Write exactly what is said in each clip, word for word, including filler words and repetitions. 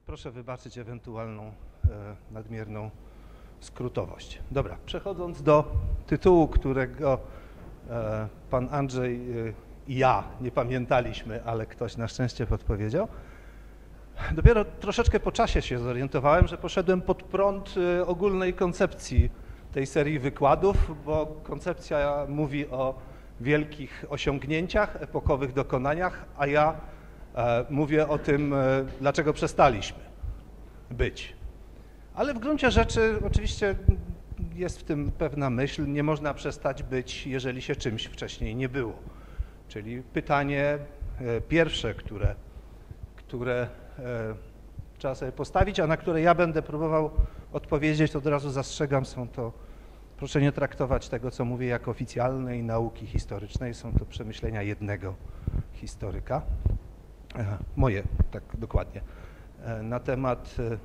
Proszę wybaczyć ewentualną e, nadmierną skrótowość. Dobra, przechodząc do tytułu, którego e, pan Andrzej e, i ja nie pamiętaliśmy, ale ktoś na szczęście podpowiedział. Dopiero troszeczkę po czasie się zorientowałem, że poszedłem pod prąd e, ogólnej koncepcji tej serii wykładów, bo koncepcja mówi o wielkich osiągnięciach, epokowych dokonaniach, a ja e, mówię o tym, e, dlaczego przestaliśmy być. Ale w gruncie rzeczy oczywiście jest w tym pewna myśl, nie można przestać być, jeżeli się czymś wcześniej nie było. Czyli pytanie e, pierwsze, które, które e, trzeba sobie postawić, a na które ja będę próbował odpowiedzieć, to od razu zastrzegam, są to, proszę nie traktować tego, co mówię, jako oficjalnej nauki historycznej, są to przemyślenia jednego historyka, e, moje, tak dokładnie, e, na temat e,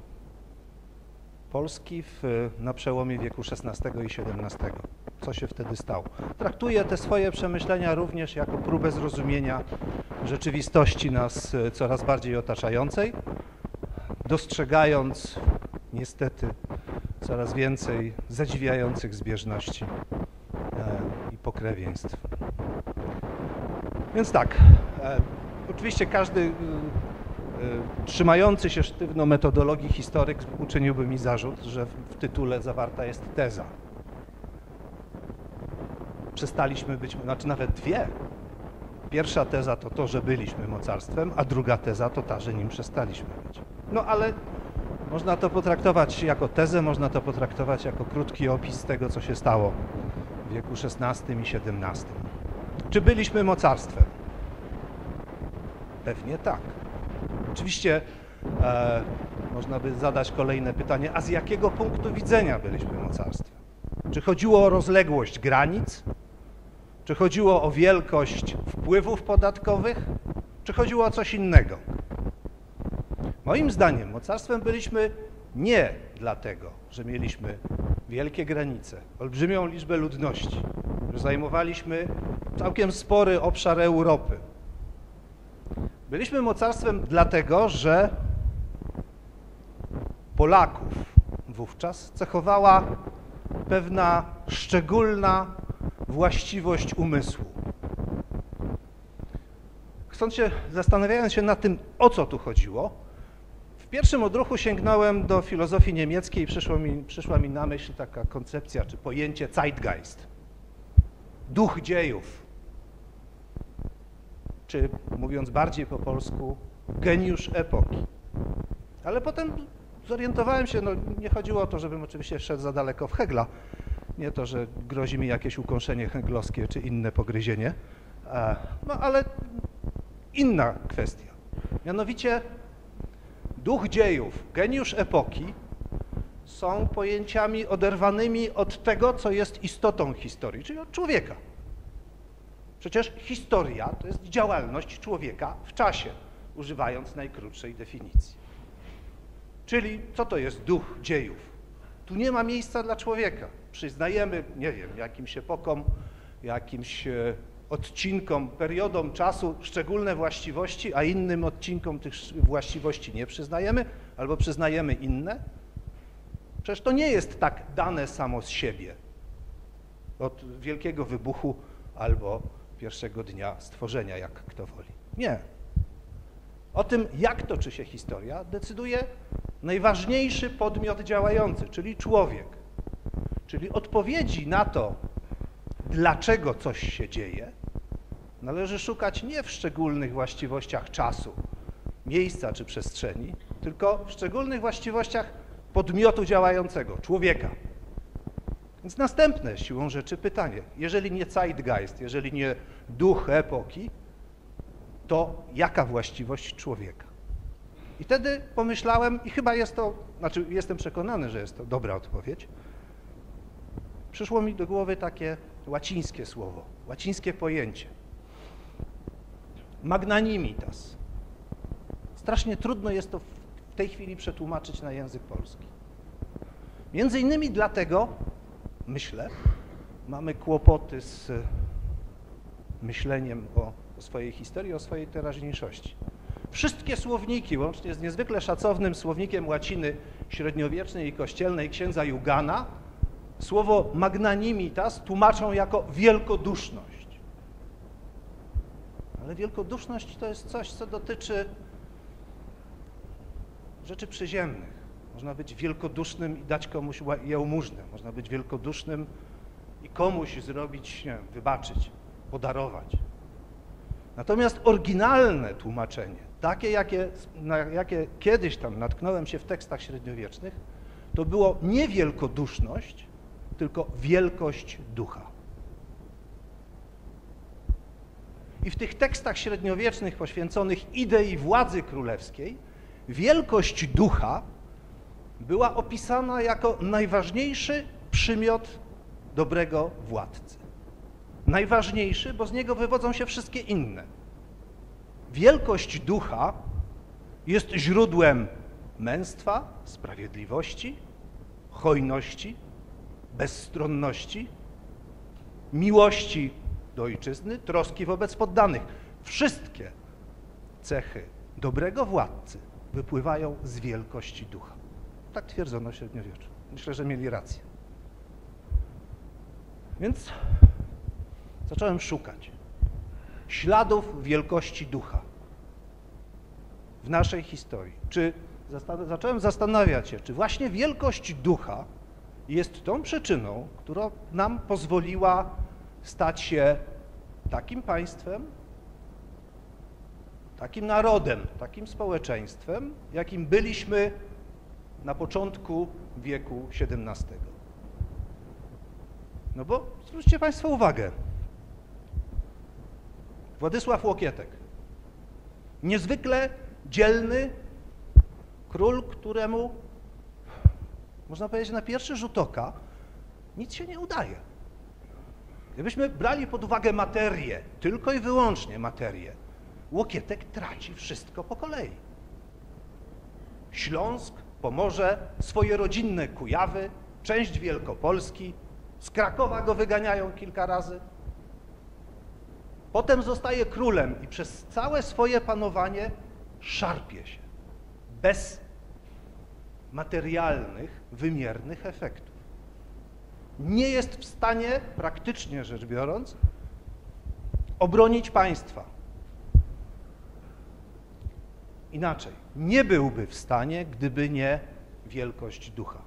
Polski w, na przełomie wieku szesnastego i siedemnastego. Co się wtedy stało? Traktuję te swoje przemyślenia również jako próbę zrozumienia rzeczywistości nas coraz bardziej otaczającej, dostrzegając niestety coraz więcej zadziwiających zbieżności e, i pokrewieństw. Więc tak, e, oczywiście każdy e, trzymający się sztywno metodologii historyk uczyniłby mi zarzut, że w tytule zawarta jest teza. Przestaliśmy być, znaczy nawet dwie. Pierwsza teza to to, że byliśmy mocarstwem, a druga teza to ta, że nim przestaliśmy być. No ale można to potraktować jako tezę, można to potraktować jako krótki opis tego, co się stało w wieku szesnastym i siedemnastym. Czy byliśmy mocarstwem? Pewnie tak. Oczywiście e, można by zadać kolejne pytanie, a z jakiego punktu widzenia byliśmy mocarstwem? Czy chodziło o rozległość granic? Czy chodziło o wielkość wpływów podatkowych? Czy chodziło o coś innego? Moim zdaniem mocarstwem byliśmy nie dlatego, że mieliśmy wielkie granice, olbrzymią liczbę ludności, że zajmowaliśmy całkiem spory obszar Europy. Byliśmy mocarstwem dlatego, że Polaków wówczas cechowała pewna szczególna właściwość umysłu. Chcąc się, zastanawiając się nad tym, o co tu chodziło, w pierwszym odruchu sięgnąłem do filozofii niemieckiej i przyszło mi, przyszła mi na myśl taka koncepcja czy pojęcie Zeitgeist, duch dziejów, czy mówiąc bardziej po polsku, geniusz epoki. Ale potem zorientowałem się, no nie chodziło o to, żebym oczywiście szedł za daleko w Hegla, nie to, że grozi mi jakieś ukąszenie heglowskie czy inne pogryzienie, no ale inna kwestia. Mianowicie duch dziejów, geniusz epoki są pojęciami oderwanymi od tego, co jest istotą historii, czyli od człowieka. Przecież historia to jest działalność człowieka w czasie, używając najkrótszej definicji. Czyli co to jest duch dziejów? Tu nie ma miejsca dla człowieka. Przyznajemy, nie wiem, jakimś epokom, jakimś odcinkom, periodom czasu szczególne właściwości, a innym odcinkom tych właściwości nie przyznajemy, albo przyznajemy inne. Przecież to nie jest tak dane samo z siebie od wielkiego wybuchu albo pierwszego dnia stworzenia, jak kto woli. Nie. O tym, jak toczy się historia, decyduje najważniejszy podmiot działający, czyli człowiek. Czyli odpowiedzi na to, dlaczego coś się dzieje, należy szukać nie w szczególnych właściwościach czasu, miejsca czy przestrzeni, tylko w szczególnych właściwościach podmiotu działającego, człowieka. Więc następne siłą rzeczy pytanie, jeżeli nie Zeitgeist, jeżeli nie duch epoki, to jaka właściwość człowieka? I wtedy pomyślałem, i chyba jest to, znaczy jestem przekonany, że jest to dobra odpowiedź, przyszło mi do głowy takie łacińskie słowo, łacińskie pojęcie. Magnanimitas. Strasznie trudno jest to w tej chwili przetłumaczyć na język polski. Między innymi dlatego, myślę, mamy kłopoty z myśleniem o, o swojej historii, o swojej teraźniejszości. Wszystkie słowniki, łącznie z niezwykle szacownym słownikiem łaciny średniowiecznej i kościelnej księdza Jugana, słowo magnanimitas tłumaczą jako wielkoduszność. Ale wielkoduszność to jest coś, co dotyczy rzeczy przyziemnych. Można być wielkodusznym i dać komuś jałmużnę. Można być wielkodusznym i komuś zrobić, nie wiem, wybaczyć, podarować. Natomiast oryginalne tłumaczenie, takie jakie, na jakie kiedyś tam natknąłem się w tekstach średniowiecznych, to było nie wielkoduszność, tylko wielkość ducha. I w tych tekstach średniowiecznych poświęconych idei władzy królewskiej wielkość ducha była opisana jako najważniejszy przymiot dobrego władcy. Najważniejszy, bo z niego wywodzą się wszystkie inne. Wielkość ducha jest źródłem męstwa, sprawiedliwości, hojności, bezstronności, miłości do ojczyzny, troski wobec poddanych. Wszystkie cechy dobrego władcy wypływają z wielkości ducha. Tak twierdzono w średniowieczu. Myślę, że mieli rację. Więc zacząłem szukać śladów wielkości ducha w naszej historii. Czy zastan- zacząłem zastanawiać się, czy właśnie wielkość ducha jest tą przyczyną, która nam pozwoliła stać się takim państwem, takim narodem, takim społeczeństwem, jakim byliśmy na początku wieku siedemnastego. No bo zwróćcie Państwo uwagę, Władysław Łokietek, niezwykle dzielny król, któremu, można powiedzieć, na pierwszy rzut oka nic się nie udaje. Gdybyśmy brali pod uwagę materię, tylko i wyłącznie materię, Łokietek traci wszystko po kolei. Śląsk, Pomorze, swoje rodzinne Kujawy, część Wielkopolski, z Krakowa go wyganiają kilka razy. Potem zostaje królem i przez całe swoje panowanie szarpie się, bez materialnych, wymiernych efektów. Nie jest w stanie, praktycznie rzecz biorąc, obronić państwa. Inaczej, nie byłby w stanie, gdyby nie wielkość ducha.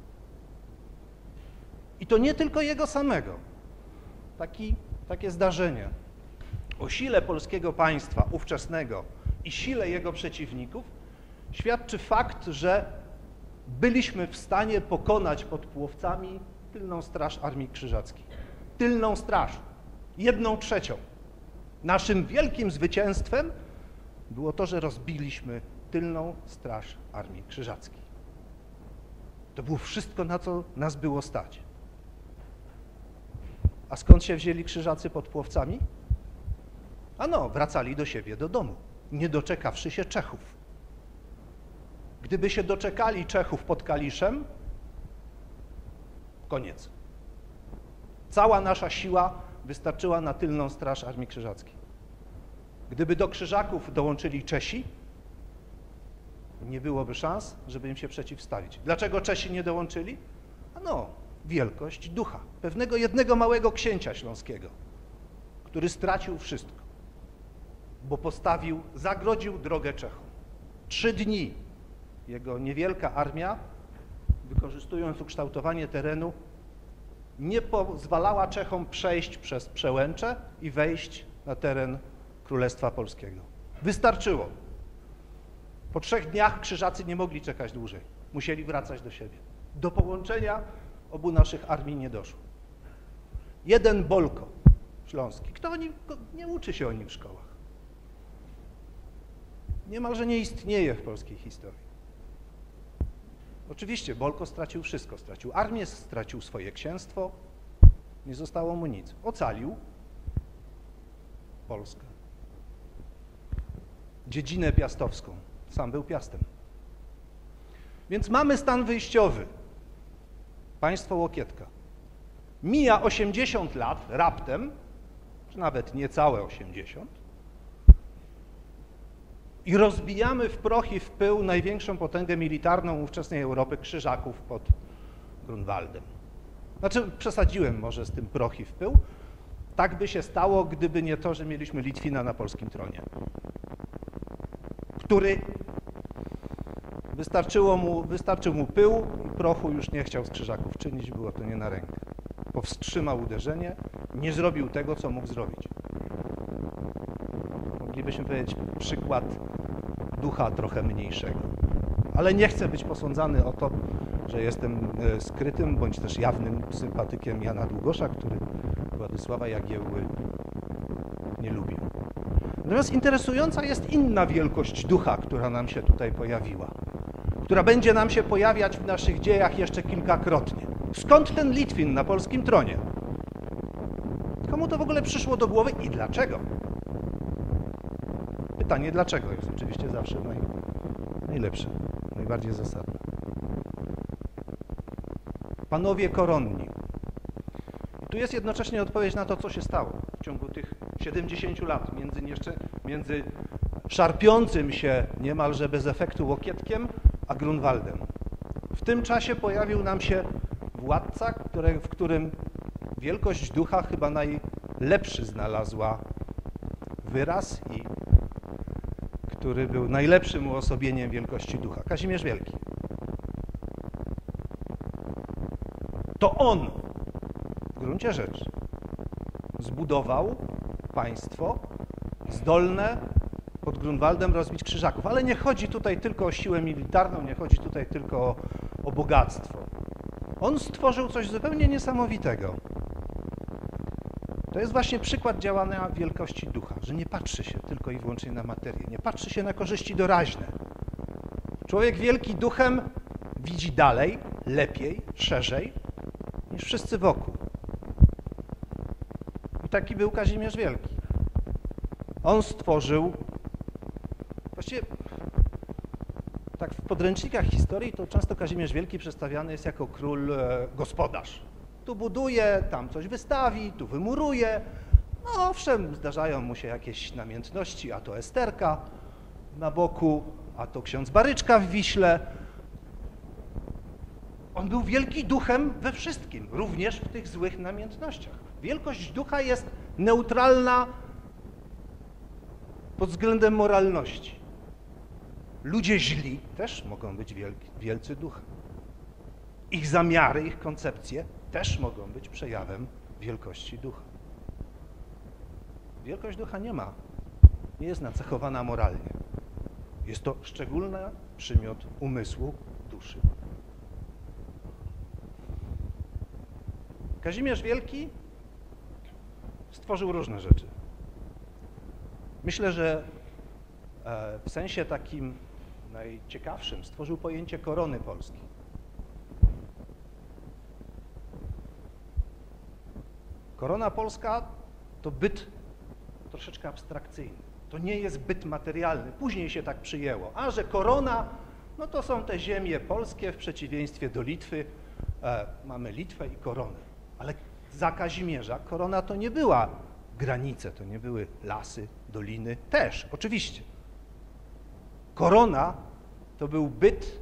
I to nie tylko jego samego. Taki, takie zdarzenie o sile polskiego państwa ówczesnego i sile jego przeciwników świadczy fakt, że byliśmy w stanie pokonać pod Płowcami tylną straż Armii Krzyżackiej. Tylną straż, jedną trzecią. Naszym wielkim zwycięstwem było to, że rozbiliśmy tylną straż Armii Krzyżackiej. To było wszystko, na co nas było stać. A skąd się wzięli Krzyżacy pod Płowcami? Ano, wracali do siebie, do domu, nie doczekawszy się Czechów. Gdyby się doczekali Czechów pod Kaliszem, koniec. Cała nasza siła wystarczyła na tylną straż Armii Krzyżackiej. Gdyby do Krzyżaków dołączyli Czesi, nie byłoby szans, żeby im się przeciwstawić. Dlaczego Czesi nie dołączyli? No, wielkość ducha. Pewnego jednego małego księcia śląskiego, który stracił wszystko, bo postawił, zagrodził drogę Czechom. Trzy dni jego niewielka armia, wykorzystując ukształtowanie terenu, nie pozwalała Czechom przejść przez Przełęcze i wejść na teren Królestwa Polskiego. Wystarczyło. Po trzech dniach Krzyżacy nie mogli czekać dłużej. Musieli wracać do siebie. Do połączenia obu naszych armii nie doszło. Jeden Bolko śląski. Kto o nim, nie uczy się o nim w szkołach. Niemalże nie istnieje w polskiej historii. Oczywiście Bolko stracił wszystko. Stracił armię, stracił swoje księstwo. Nie zostało mu nic. Ocalił Polskę. Dziedzinę piastowską. Sam był Piastem. Więc mamy stan wyjściowy. Państwo Łokietka. Mija osiemdziesiąt lat raptem, czy nawet niecałe osiemdziesiąt. i rozbijamy w proch i w pył największą potęgę militarną ówczesnej Europy, Krzyżaków pod Grunwaldem. Znaczy, przesadziłem może z tym proch i w pył. Tak by się stało, gdyby nie to, że mieliśmy Litwina na polskim tronie, który wystarczyło mu, wystarczył mu pył i prochu już nie chciał z Krzyżaków czynić, było to nie na rękę. Powstrzymał uderzenie, nie zrobił tego, co mógł zrobić. Moglibyśmy powiedzieć przykład ducha trochę mniejszego. Ale nie chcę być posądzany o to, że jestem skrytym bądź też jawnym sympatykiem Jana Długosza, który Władysława Jagiełły nie lubił. Natomiast interesująca jest inna wielkość ducha, która nam się tutaj pojawiła, która będzie nam się pojawiać w naszych dziejach jeszcze kilkakrotnie. Skąd ten Litwin na polskim tronie? Komu to w ogóle przyszło do głowy i dlaczego? Pytanie dlaczego jest oczywiście zawsze naj, najlepsze, najbardziej zasadne. Panowie koronni. I tu jest jednocześnie odpowiedź na to, co się stało w ciągu tych siedemdziesięciu lat między, jeszcze, między szarpiącym się niemalże bez efektu Łokietkiem a Grunwaldem. W tym czasie pojawił nam się władca, który, w którym wielkość ducha chyba najlepszy znalazła wyraz i który był najlepszym uosobieniem wielkości ducha. Kazimierz Wielki. To on w gruncie rzeczy zbudował państwo zdolne pod Grunwaldem rozbić Krzyżaków. Ale nie chodzi tutaj tylko o siłę militarną, nie chodzi tutaj tylko o, o bogactwo. On stworzył coś zupełnie niesamowitego. To jest właśnie przykład działania wielkości ducha, że nie patrzy się tylko i wyłącznie na materię, nie patrzy się na korzyści doraźne. Człowiek wielki duchem widzi dalej, lepiej, szerzej niż wszyscy wokół. I taki był Kazimierz Wielki. On stworzył, właściwie tak w podręcznikach historii to często Kazimierz Wielki przedstawiany jest jako król e, gospodarz. Tu buduje, tam coś wystawi, tu wymuruje. No owszem, zdarzają mu się jakieś namiętności, a to Esterka na boku, a to ksiądz Baryczka w Wiśle. On był wielki duchem we wszystkim, również w tych złych namiętnościach. Wielkość ducha jest neutralna pod względem moralności. Ludzie źli też mogą być wielki, wielcy duchem. Ich zamiary, ich koncepcje też mogą być przejawem wielkości ducha. Wielkość ducha nie ma, nie jest nacechowana moralnie. Jest to szczególny przymiot umysłu, duszy. Kazimierz Wielki stworzył różne rzeczy. Myślę, że w sensie takim najciekawszym stworzył pojęcie korony polskiej. Korona polska to byt troszeczkę abstrakcyjny. To nie jest byt materialny. Później się tak przyjęło. A że korona, no to są te ziemie polskie w przeciwieństwie do Litwy. E, mamy Litwę i koronę. Ale za Kazimierza korona to nie była granice, to nie były lasy, doliny. Też, oczywiście. Korona to był byt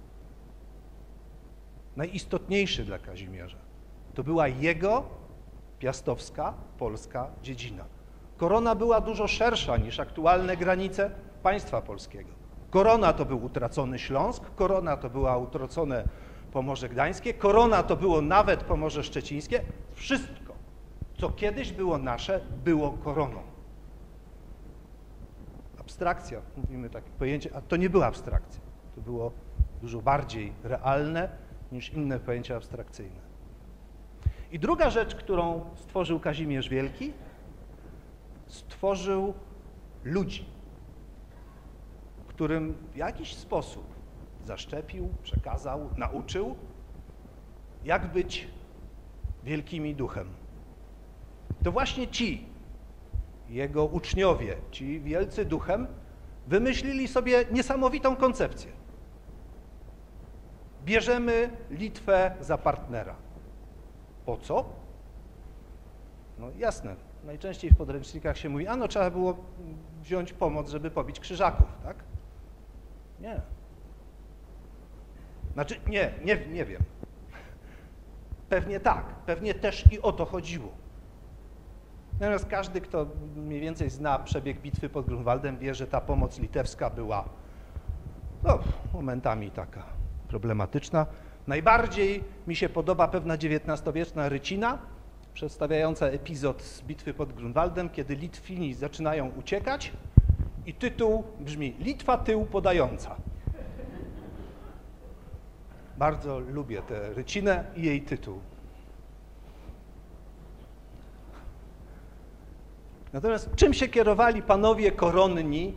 najistotniejszy dla Kazimierza. To była jego piastowska, polska dziedzina. Korona była dużo szersza niż aktualne granice państwa polskiego. Korona to był utracony Śląsk, korona to była utracone Pomorze Gdańskie, korona to było nawet Pomorze Szczecińskie. Wszystko, co kiedyś było nasze, było koroną. Abstrakcja, mówimy takie pojęcie, a to nie była abstrakcja. To było dużo bardziej realne niż inne pojęcia abstrakcyjne. I druga rzecz, którą stworzył Kazimierz Wielki, stworzył ludzi, którym w jakiś sposób zaszczepił, przekazał, nauczył, jak być wielkimi duchem. To właśnie ci, jego uczniowie, ci wielcy duchem, wymyślili sobie niesamowitą koncepcję. Bierzemy Litwę za partnera. Po co? No jasne, najczęściej w podręcznikach się mówi, a no trzeba było wziąć pomoc, żeby pobić Krzyżaków, tak? Nie. Znaczy, nie, nie, nie wiem. Pewnie tak, pewnie też i o to chodziło. Natomiast każdy, kto mniej więcej zna przebieg bitwy pod Grunwaldem, wie, że ta pomoc litewska była no, momentami taka problematyczna. Najbardziej mi się podoba pewna dziewiętnastowieczna rycina, przedstawiająca epizod z bitwy pod Grunwaldem, kiedy Litwini zaczynają uciekać i tytuł brzmi Litwa tył podająca. Bardzo lubię tę rycinę i jej tytuł. Natomiast czym się kierowali panowie koronni,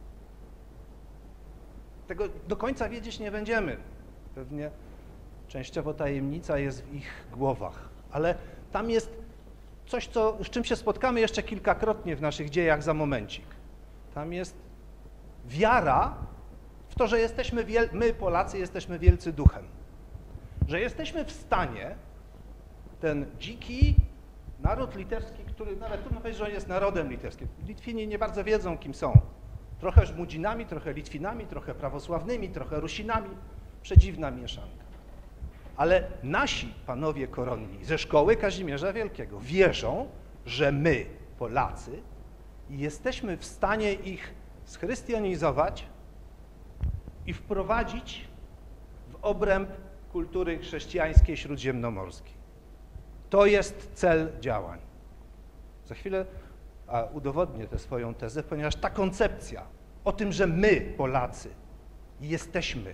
tego do końca wiedzieć nie będziemy. Pewnie częściowo tajemnica jest w ich głowach, ale tam jest coś, co, z czym się spotkamy jeszcze kilkakrotnie w naszych dziejach za momencik. Tam jest wiara w to, że jesteśmy, wiel- my Polacy jesteśmy wielcy duchem. Że jesteśmy w stanie ten dziki naród litewski, który nawet trudno powiedzieć, że on jest narodem litewskim. Litwini nie bardzo wiedzą, kim są. Trochę Żmudzinami, trochę Litwinami, trochę prawosławnymi, trochę Rusinami. Przedziwna mieszanka. Ale nasi panowie koronni ze szkoły Kazimierza Wielkiego wierzą, że my, Polacy, jesteśmy w stanie ich schrystianizować i wprowadzić w obręb kultury chrześcijańskiej śródziemnomorskiej. To jest cel działań. Za chwilę a udowodnię tę swoją tezę, ponieważ ta koncepcja o tym, że my, Polacy, jesteśmy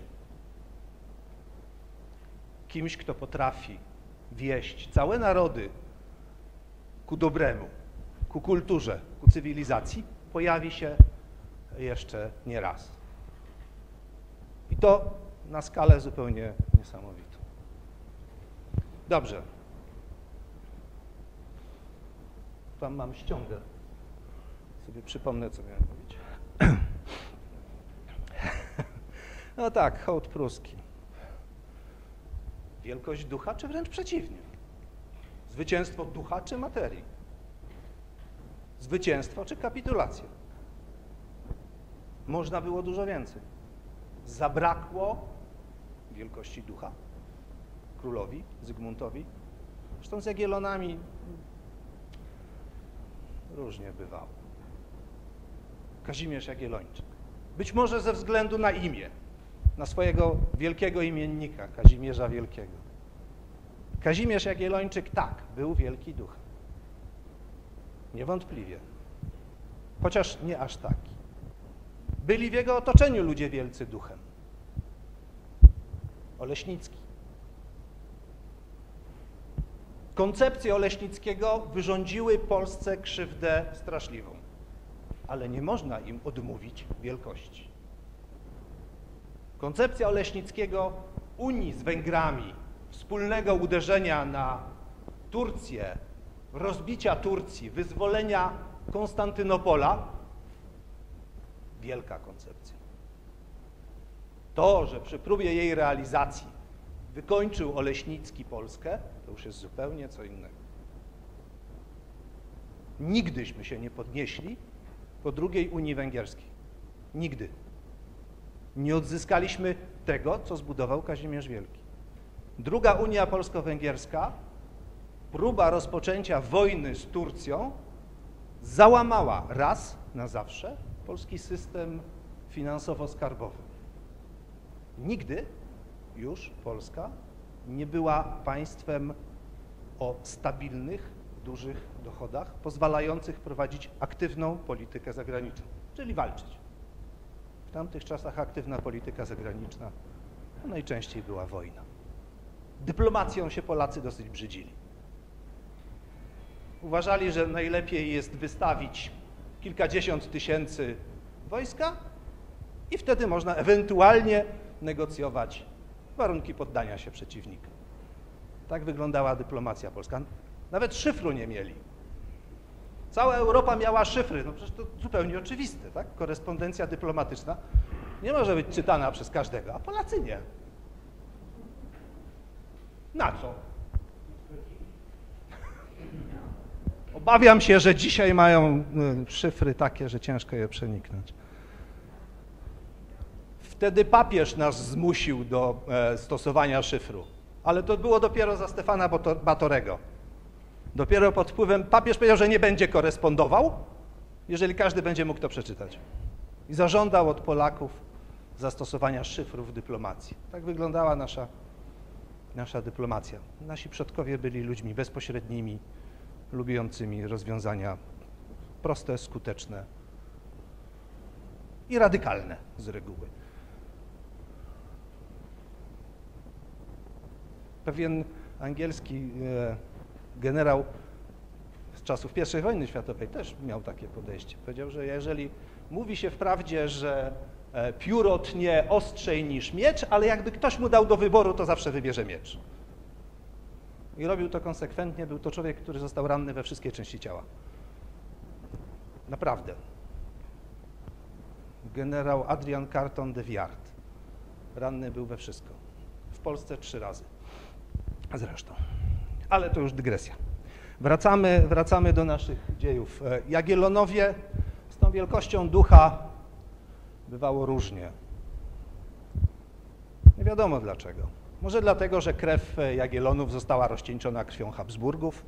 kimś, kto potrafi wieść całe narody ku dobremu, ku kulturze, ku cywilizacji, pojawi się jeszcze nie raz. I to na skalę zupełnie niesamowitą. Dobrze. Tam mam ściągę. Sobie przypomnę, co miałem powiedzieć. No tak, hołd pruski. Wielkość ducha, czy wręcz przeciwnie? Zwycięstwo ducha, czy materii? Zwycięstwo, czy kapitulacja? Można było dużo więcej. Zabrakło wielkości ducha królowi Zygmuntowi. Zresztą z Jagiellonami różnie bywało. Kazimierz Jagiellończyk. Być może ze względu na imię, na swojego wielkiego imiennika, Kazimierza Wielkiego. Kazimierz Jagiellończyk, tak, był wielki duch. Niewątpliwie. Chociaż nie aż taki. Byli w jego otoczeniu ludzie wielcy duchem. Oleśnicki. Koncepcje Oleśnickiego wyrządziły Polsce krzywdę straszliwą, ale nie można im odmówić wielkości. Koncepcja Oleśnickiego Unii z Węgrami, wspólnego uderzenia na Turcję, rozbicia Turcji, wyzwolenia Konstantynopola, wielka koncepcja. To, że przy próbie jej realizacji wykończył Oleśnicki Polskę, to już jest zupełnie co innego. Nigdyśmy się nie podnieśli po drugiej Unii Węgierskiej. Nigdy. Nie odzyskaliśmy tego, co zbudował Kazimierz Wielki. Druga Unia Polsko-Węgierska, próba rozpoczęcia wojny z Turcją, załamała raz na zawsze polski system finansowo-skarbowy. Nigdy już Polska nie była państwem o stabilnych, dużych dochodach, pozwalających prowadzić aktywną politykę zagraniczną, czyli walczyć. W tamtych czasach aktywna polityka zagraniczna to najczęściej była wojna. Dyplomacją się Polacy dosyć brzydzili. Uważali, że najlepiej jest wystawić kilkadziesiąt tysięcy wojska i wtedy można ewentualnie negocjować warunki poddania się przeciwnika. Tak wyglądała dyplomacja polska. Nawet szyfru nie mieli. Cała Europa miała szyfry, no przecież to zupełnie oczywiste, tak? Korespondencja dyplomatyczna nie może być czytana przez każdego, a Polacy nie. Na co? Obawiam się, że dzisiaj mają szyfry takie, że ciężko je przeniknąć. Wtedy papież nas zmusił do stosowania szyfru, ale to było dopiero za Stefana Batorego. Dopiero pod wpływem papież powiedział, że nie będzie korespondował, jeżeli każdy będzie mógł to przeczytać. I zażądał od Polaków zastosowania szyfrów w dyplomacji. Tak wyglądała nasza, nasza dyplomacja. Nasi przodkowie byli ludźmi bezpośrednimi, lubiącymi rozwiązania proste, skuteczne i radykalne z reguły. Pewien angielski generał z czasów pierwszej wojny światowej też miał takie podejście. Powiedział, że jeżeli mówi się wprawdzie, że pióro tnie ostrzej niż miecz, ale jakby ktoś mu dał do wyboru, to zawsze wybierze miecz. I robił to konsekwentnie. Był to człowiek, który został ranny we wszystkie części ciała. Naprawdę. Generał Adrian Carton de Wiart. Ranny był we wszystko. W Polsce trzy razy. Zresztą. Ale to już dygresja. Wracamy, wracamy do naszych dziejów. Jagiellonowie z tą wielkością ducha bywało różnie. Nie wiadomo dlaczego. Może dlatego, że krew Jagiellonów została rozcieńczona krwią Habsburgów,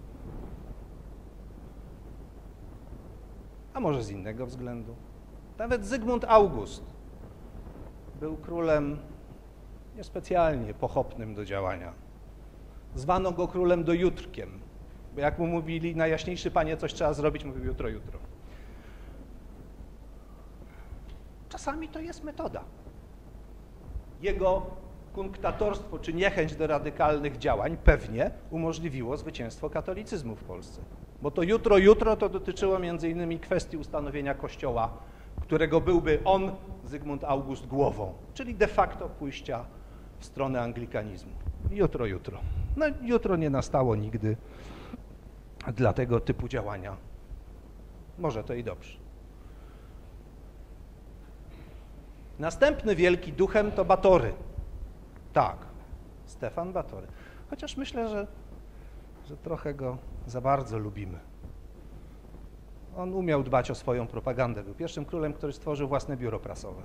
a może z innego względu. Nawet Zygmunt August był królem niespecjalnie pochopnym do działania. Zwano go królem dojutrkiem, bo jak mu mówili, najjaśniejszy panie, coś trzeba zrobić, mówił jutro, jutro. Czasami to jest metoda. Jego kunktatorstwo czy niechęć do radykalnych działań pewnie umożliwiło zwycięstwo katolicyzmu w Polsce. Bo to jutro, jutro to dotyczyło między innymi kwestii ustanowienia kościoła, którego byłby on, Zygmunt August, głową, czyli de facto pójścia w stronę anglikanizmu. Jutro, jutro. No jutro nie nastało nigdy dla tego typu działania. Może to i dobrze. Następny wielki duchem to Batory. Tak, Stefan Batory. Chociaż myślę, że, że trochę go za bardzo lubimy. On umiał dbać o swoją propagandę. Był pierwszym królem, który stworzył własne biuro prasowe.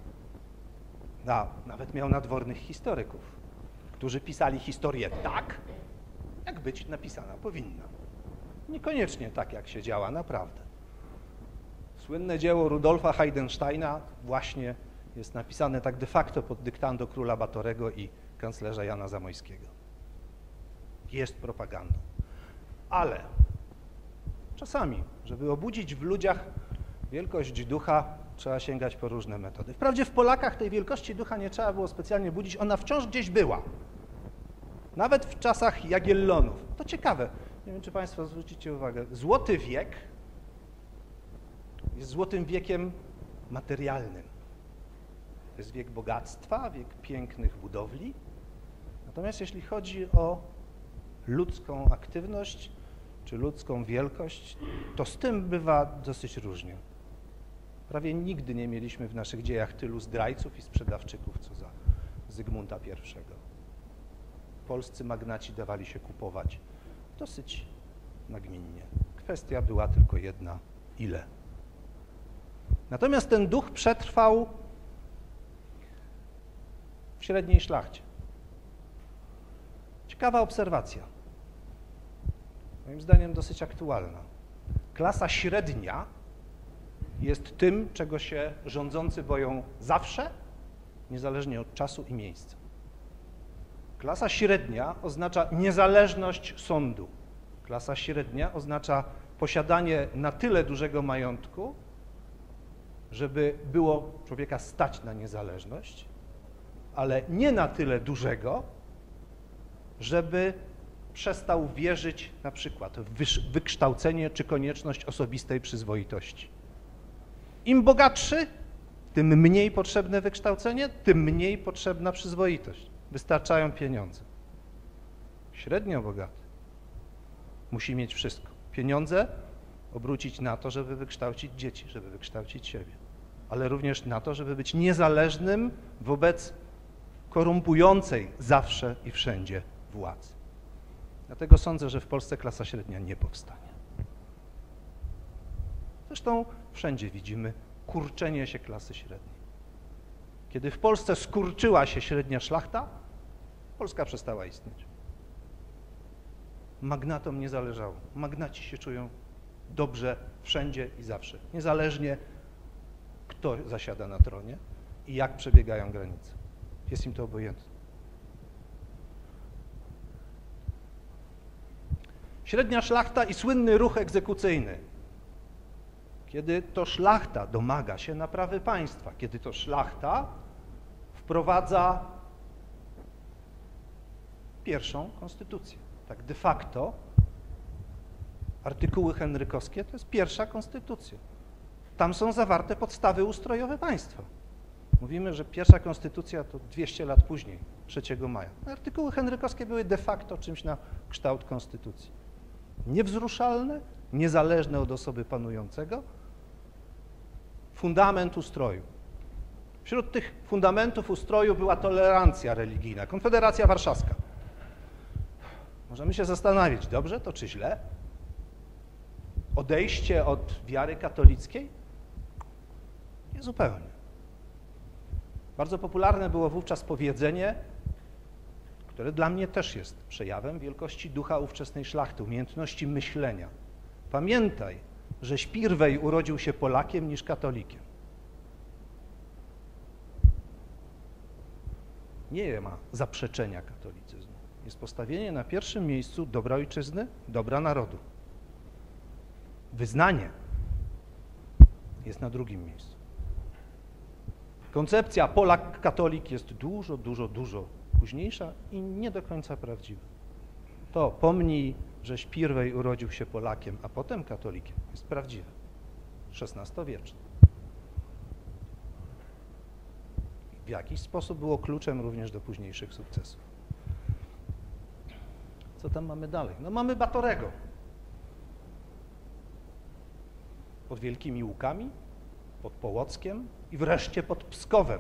A nawet miał nadwornych historyków, którzy pisali historię tak, jak być napisana powinna. Niekoniecznie tak, jak się działa naprawdę. Słynne dzieło Rudolfa Heidensteina właśnie jest napisane tak de facto pod dyktando króla Batorego i kanclerza Jana Zamoyskiego. Jest propagandą. Ale czasami, żeby obudzić w ludziach wielkość ducha, trzeba sięgać po różne metody. Wprawdzie w Polakach tej wielkości ducha nie trzeba było specjalnie budzić, ona wciąż gdzieś była. Nawet w czasach Jagiellonów. To ciekawe. Nie wiem, czy Państwo zwrócicie uwagę. Złoty wiek jest złotym wiekiem materialnym. To jest wiek bogactwa, wiek pięknych budowli. Natomiast jeśli chodzi o ludzką aktywność czy ludzką wielkość, to z tym bywa dosyć różnie. Prawie nigdy nie mieliśmy w naszych dziejach tylu zdrajców i sprzedawczyków, co za Zygmunta pierwszego. Polscy magnaci dawali się kupować dosyć nagminnie. Kwestia była tylko jedna, ile. Natomiast ten duch przetrwał w średniej szlachcie. Ciekawa obserwacja. Moim zdaniem dosyć aktualna. Klasa średnia jest tym, czego się rządzący boją zawsze, niezależnie od czasu i miejsca. Klasa średnia oznacza niezależność sądu. Klasa średnia oznacza posiadanie na tyle dużego majątku, żeby było człowieka stać na niezależność, ale nie na tyle dużego, żeby przestał wierzyć na przykład w wykształcenie czy konieczność osobistej przyzwoitości. Im bogatszy, tym mniej potrzebne wykształcenie, tym mniej potrzebna przyzwoitość. Wystarczają pieniądze. Średnio bogaty musi mieć wszystko. Pieniądze obrócić na to, żeby wykształcić dzieci, żeby wykształcić siebie, ale również na to, żeby być niezależnym wobec korumpującej zawsze i wszędzie władzy. Dlatego sądzę, że w Polsce klasa średnia nie powstanie. Zresztą wszędzie widzimy kurczenie się klasy średniej. Kiedy w Polsce skurczyła się średnia szlachta, Polska przestała istnieć. Magnatom nie zależało. Magnaci się czują dobrze wszędzie i zawsze, niezależnie kto zasiada na tronie i jak przebiegają granice. Jest im to obojętne. Średnia szlachta i słynny ruch egzekucyjny. Kiedy to szlachta domaga się naprawy państwa, kiedy to szlachta wprowadza pierwszą konstytucję. Tak de facto artykuły henrykowskie to jest pierwsza konstytucja. Tam są zawarte podstawy ustrojowe państwa. Mówimy, że pierwsza konstytucja to dwieście lat później, trzeciego maja. Artykuły henrykowskie były de facto czymś na kształt konstytucji. Niewzruszalne, niezależne od osoby panującego, fundament ustroju. Wśród tych fundamentów ustroju była tolerancja religijna, Konfederacja Warszawska. Możemy się zastanowić, dobrze to czy źle? Odejście od wiary katolickiej? Nie zupełnie. Bardzo popularne było wówczas powiedzenie, które dla mnie też jest przejawem wielkości ducha ówczesnej szlachty, umiejętności myślenia. Pamiętaj, że Śpirwej urodził się Polakiem niż katolikiem. Nie ma zaprzeczenia katolicyzmu. Jest postawienie na pierwszym miejscu dobra ojczyzny, dobra narodu. Wyznanie jest na drugim miejscu. Koncepcja Polak-katolik jest dużo, dużo, dużo późniejsza i nie do końca prawdziwa. To pomnij, że Śpirwej urodził się Polakiem, a potem katolikiem, jest prawdziwe, szesnastowieczne. W jakiś sposób było kluczem również do późniejszych sukcesów. Co tam mamy dalej? No mamy Batorego. Pod Wielkimi Łukami, pod Połockiem i wreszcie pod Pskowem.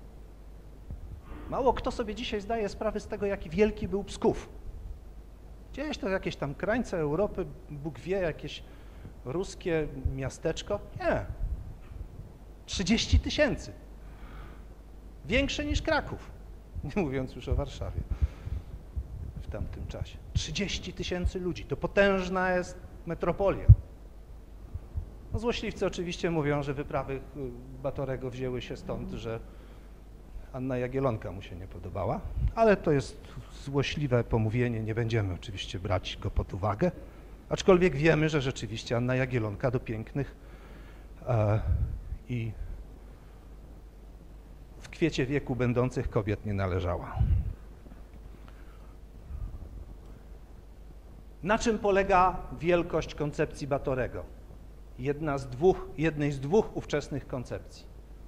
Mało kto sobie dzisiaj zdaje sprawę z tego, jaki wielki był Psków. Gdzieś to jakieś tam krańce Europy, Bóg wie, jakieś ruskie miasteczko. Nie. trzydzieści tysięcy. Większe niż Kraków, nie mówiąc już o Warszawie w tamtym czasie. trzydzieści tysięcy ludzi. To potężna jest metropolia. No, złośliwcy oczywiście mówią, że wyprawy Batorego wzięły się stąd, że Anna Jagiellonka mu się nie podobała, ale to jest złośliwe pomówienie, nie będziemy oczywiście brać go pod uwagę, aczkolwiek wiemy, że rzeczywiście Anna Jagiellonka do pięknych e, i w kwiecie wieku będących kobiet nie należała. Na czym polega wielkość koncepcji Batorego? Jedna z dwóch, jednej z dwóch ówczesnych koncepcji.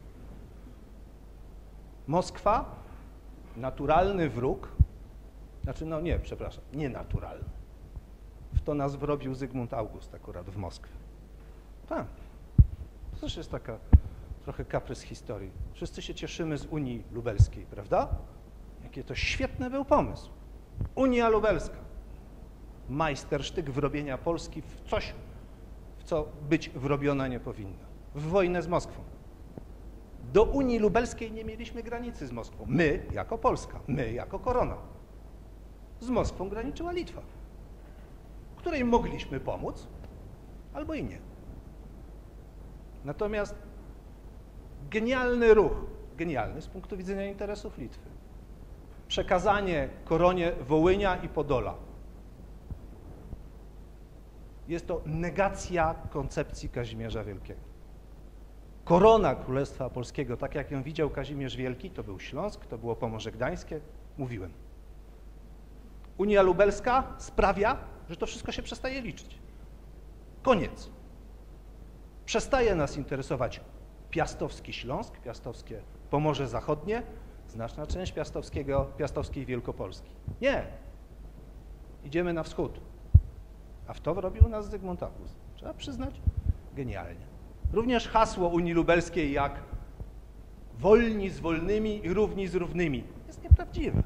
Moskwa, naturalny wróg, znaczy no nie, przepraszam, nienaturalny. W to nas wrobił Zygmunt August akurat w Moskwie. Tak, to też jest taka trochę kaprys historii. Wszyscy się cieszymy z Unii Lubelskiej, prawda? Jaki to świetny był pomysł. Unia Lubelska. Majstersztyk wrobienia Polski w coś, w co być wrobiona nie powinna. W wojnę z Moskwą. Do Unii Lubelskiej nie mieliśmy granicy z Moskwą. My jako Polska, my jako korona. Z Moskwą graniczyła Litwa, której mogliśmy pomóc, albo i nie. Natomiast genialny ruch, genialny z punktu widzenia interesów Litwy. Przekazanie koronie Wołynia i Podola. Jest to negacja koncepcji Kazimierza Wielkiego. Korona Królestwa Polskiego, tak jak ją widział Kazimierz Wielki, to był Śląsk, to było Pomorze Gdańskie, mówiłem. Unia Lubelska sprawia, że to wszystko się przestaje liczyć. Koniec. Przestaje nas interesować Piastowski Śląsk, Piastowskie Pomorze Zachodnie, znaczna część Piastowskiego, Piastowskiej Wielkopolski. Nie. Idziemy na wschód. A w to wrobił nas Zygmunt August. Trzeba przyznać, genialnie. Również hasło Unii Lubelskiej jak wolni z wolnymi i równi z równymi jest nieprawdziwe.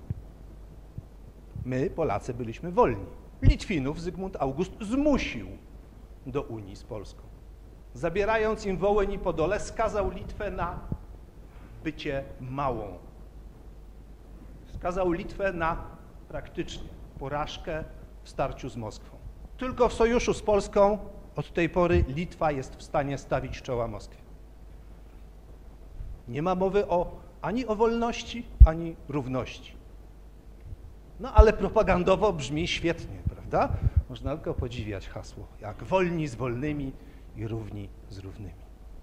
My, Polacy, byliśmy wolni. Litwinów Zygmunt August zmusił do Unii z Polską. zabierając im Wołyń i Podolę, skazał Litwę na bycie małą. Skazał Litwę na praktycznie porażkę w starciu z Moskwą. Tylko w sojuszu z Polską od tej pory Litwa jest w stanie stawić czoła Moskwie. Nie ma mowy o, ani o wolności, ani równości. No ale propagandowo brzmi świetnie, prawda? Można tylko podziwiać hasło, jak wolni z wolnymi i równi z równymi.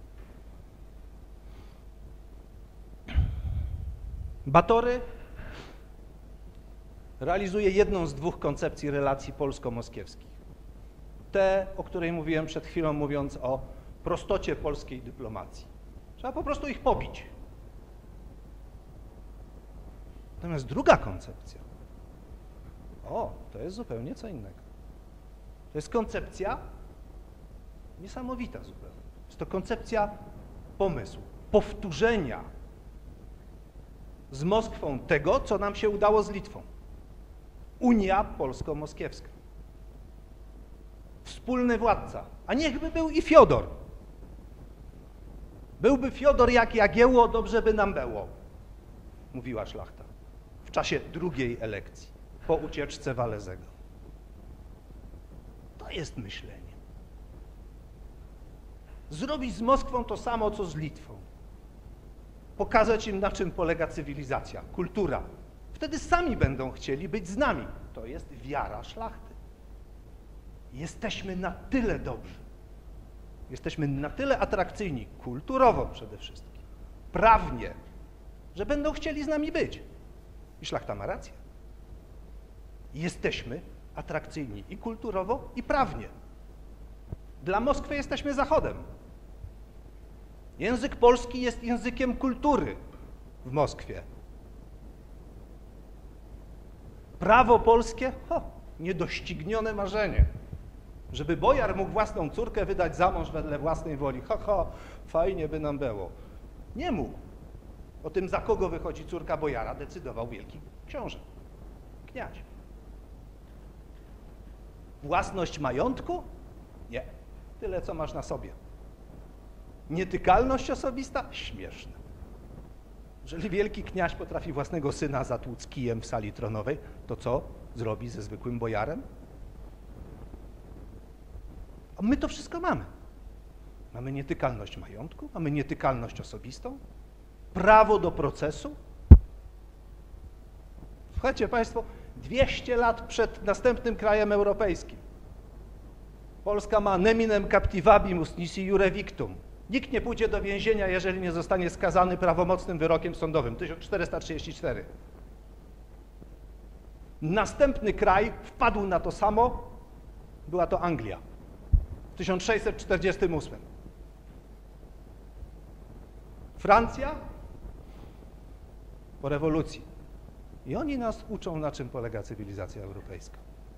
Batory realizuje jedną z dwóch koncepcji relacji polsko-moskiewskich. Tę, o której mówiłem przed chwilą, mówiąc o prostocie polskiej dyplomacji. Trzeba po prostu ich pobić. Natomiast druga koncepcja, o, to jest zupełnie co innego. To jest koncepcja niesamowita zupełnie. Jest to koncepcja pomysłu, powtórzenia z Moskwą tego, co nam się udało z Litwą. Unia polsko-moskiewska. Wspólny władca, a niechby był i Fiodor. Byłby Fiodor jak Jagiełło, dobrze by nam było, mówiła szlachta w czasie drugiej elekcji, po ucieczce Walezego. To jest myślenie. Zrobić z Moskwą to samo, co z Litwą. Pokazać im, na czym polega cywilizacja, kultura. Wtedy sami będą chcieli być z nami. To jest wiara szlachty. Jesteśmy na tyle dobrzy. Jesteśmy na tyle atrakcyjni, kulturowo przede wszystkim, prawnie, że będą chcieli z nami być. I szlachta ma rację. Jesteśmy atrakcyjni i kulturowo, i prawnie. Dla Moskwy jesteśmy Zachodem. Język polski jest językiem kultury w Moskwie. Prawo polskie, ho, niedoścignione marzenie. Żeby bojar mógł własną córkę wydać za mąż wedle własnej woli. Ho, ho, fajnie by nam było. Nie mógł. O tym, za kogo wychodzi córka bojara, decydował wielki książę, kniać. Własność majątku? Nie. Tyle, co masz na sobie. Nietykalność osobista? Śmieszne. Jeżeli wielki kniaź potrafi własnego syna zatłuc kijem w sali tronowej, to co zrobi ze zwykłym bojarem? A my to wszystko mamy. Mamy nietykalność majątku, mamy nietykalność osobistą, prawo do procesu. Słuchajcie Państwo, dwieście lat przed następnym krajem europejskim Polska ma neminem captivabimus nisi iure victum. Nikt nie pójdzie do więzienia, jeżeli nie zostanie skazany prawomocnym wyrokiem sądowym. tysiąc czterysta trzydzieści cztery. Następny kraj wpadł na to samo, była to Anglia w tysiąc sześćset czterdziestym ósmym. Francja po rewolucji. I oni nas uczą, na czym polega cywilizacja europejska.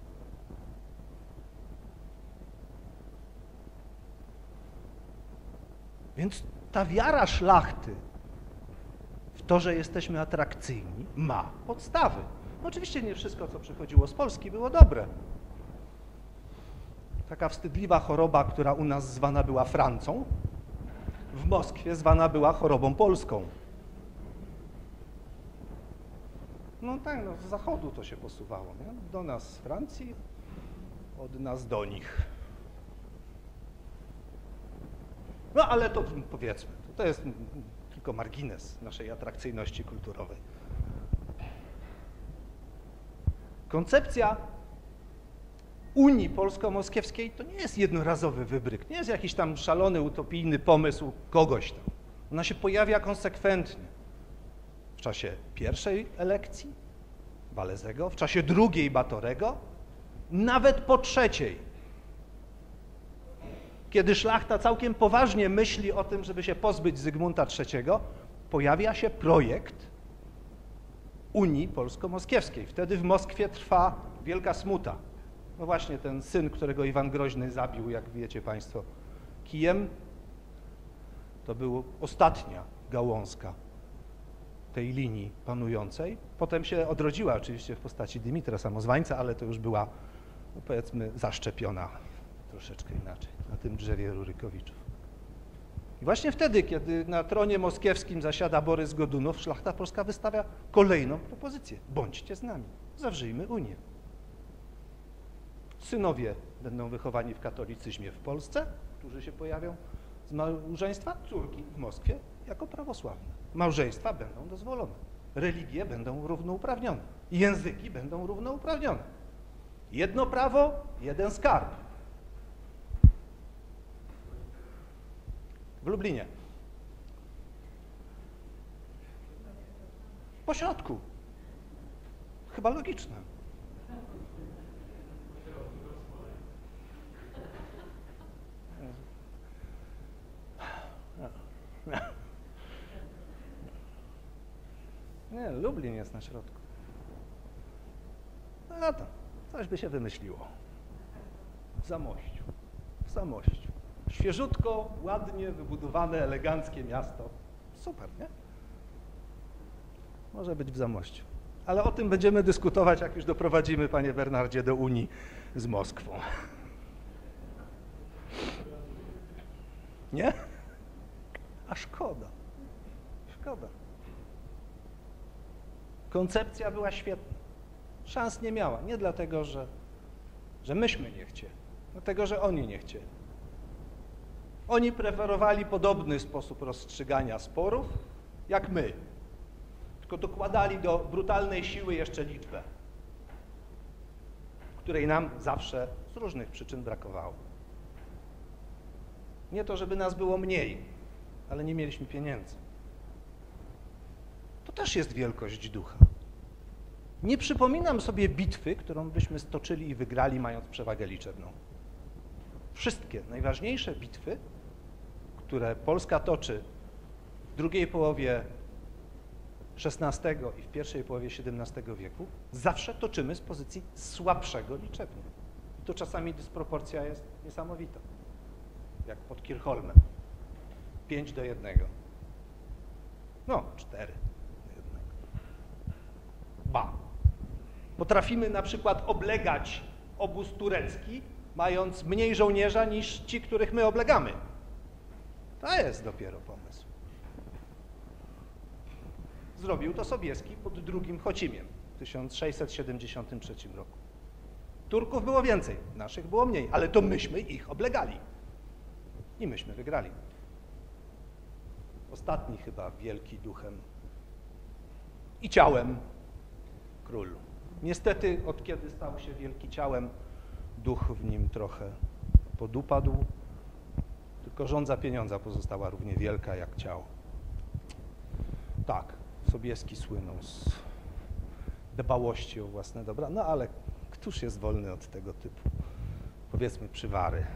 Więc ta wiara szlachty w to, że jesteśmy atrakcyjni, ma podstawy. Oczywiście nie wszystko, co przychodziło z Polski, było dobre. Taka wstydliwa choroba, która u nas zwana była Francą, w Moskwie zwana była chorobą polską. No tak, no, z zachodu to się posuwało, nie? Do nas z Francji, od nas do nich. No ale to powiedzmy, to jest tylko margines naszej atrakcyjności kulturowej. Koncepcja Unii Polsko-Moskiewskiej to nie jest jednorazowy wybryk, nie jest jakiś tam szalony, utopijny pomysł kogoś tam. Ona się pojawia konsekwentnie w czasie pierwszej elekcji Walezego, w czasie drugiej Batorego, nawet po trzeciej. Kiedy szlachta całkiem poważnie myśli o tym, żeby się pozbyć Zygmunta trzeciego, pojawia się projekt Unii Polsko-Moskiewskiej. Wtedy w Moskwie trwa wielka smuta. No właśnie ten syn, którego Iwan Groźny zabił, jak wiecie Państwo, kijem, to była ostatnia gałązka tej linii panującej. Potem się odrodziła oczywiście w postaci Dymitra Samozwańca, ale to już była, no powiedzmy, zaszczepiona troszeczkę inaczej na tym drzewie Rurykowiczów. I właśnie wtedy, kiedy na tronie moskiewskim zasiada Borys Godunow, szlachta polska wystawia kolejną propozycję. Bądźcie z nami, zawrzyjmy Unię. Synowie będą wychowani w katolicyzmie w Polsce, którzy się pojawią z małżeństwa, córki w Moskwie jako prawosławne. Małżeństwa będą dozwolone, religie będą równouprawnione, języki będą równouprawnione. Jedno prawo, jeden skarb. W Lublinie. Po środku. Chyba logiczne. Nie, Lublin jest na środku. No to coś by się wymyśliło. W Zamościu. W Zamościu. Świeżutko, ładnie wybudowane, eleganckie miasto. Super, nie? Może być w Zamościu. Ale o tym będziemy dyskutować, jak już doprowadzimy, panie Bernardzie, do Unii z Moskwą. Nie? A szkoda. Szkoda. Koncepcja była świetna. Szans nie miała. Nie dlatego, że, że myśmy nie chcieli. Dlatego, że oni nie chcieli. Oni preferowali podobny sposób rozstrzygania sporów, jak my. Tylko dokładali do brutalnej siły jeszcze liczbę, której nam zawsze z różnych przyczyn brakowało. Nie to, żeby nas było mniej, ale nie mieliśmy pieniędzy. To też jest wielkość ducha. Nie przypominam sobie bitwy, którą byśmy stoczyli i wygrali, mając przewagę liczebną. Wszystkie najważniejsze bitwy, które Polska toczy w drugiej połowie szesnastego i w pierwszej połowie siedemnastego wieku, zawsze toczymy z pozycji słabszego liczebnie. To czasami dysproporcja jest niesamowita. Jak pod Kirchholmem. Pięć do jednego. No, cztery do jednego. Ba. Potrafimy na przykład oblegać obóz turecki, mając mniej żołnierza niż ci, których my oblegamy. To jest dopiero pomysł. Zrobił to Sobieski pod drugim Chocimiem w tysiąc sześćset siedemdziesiątym trzecim roku. Turków było więcej, naszych było mniej, ale to myśmy ich oblegali. I myśmy wygrali. Ostatni chyba wielki duchem i ciałem król. Niestety od kiedy stał się wielki ciałem, duch w nim trochę podupadł, tylko żądza pieniądza pozostała równie wielka jak ciało. Tak, Sobieski słynął z dbałości o własne dobra, no ale któż jest wolny od tego typu, powiedzmy, przywary.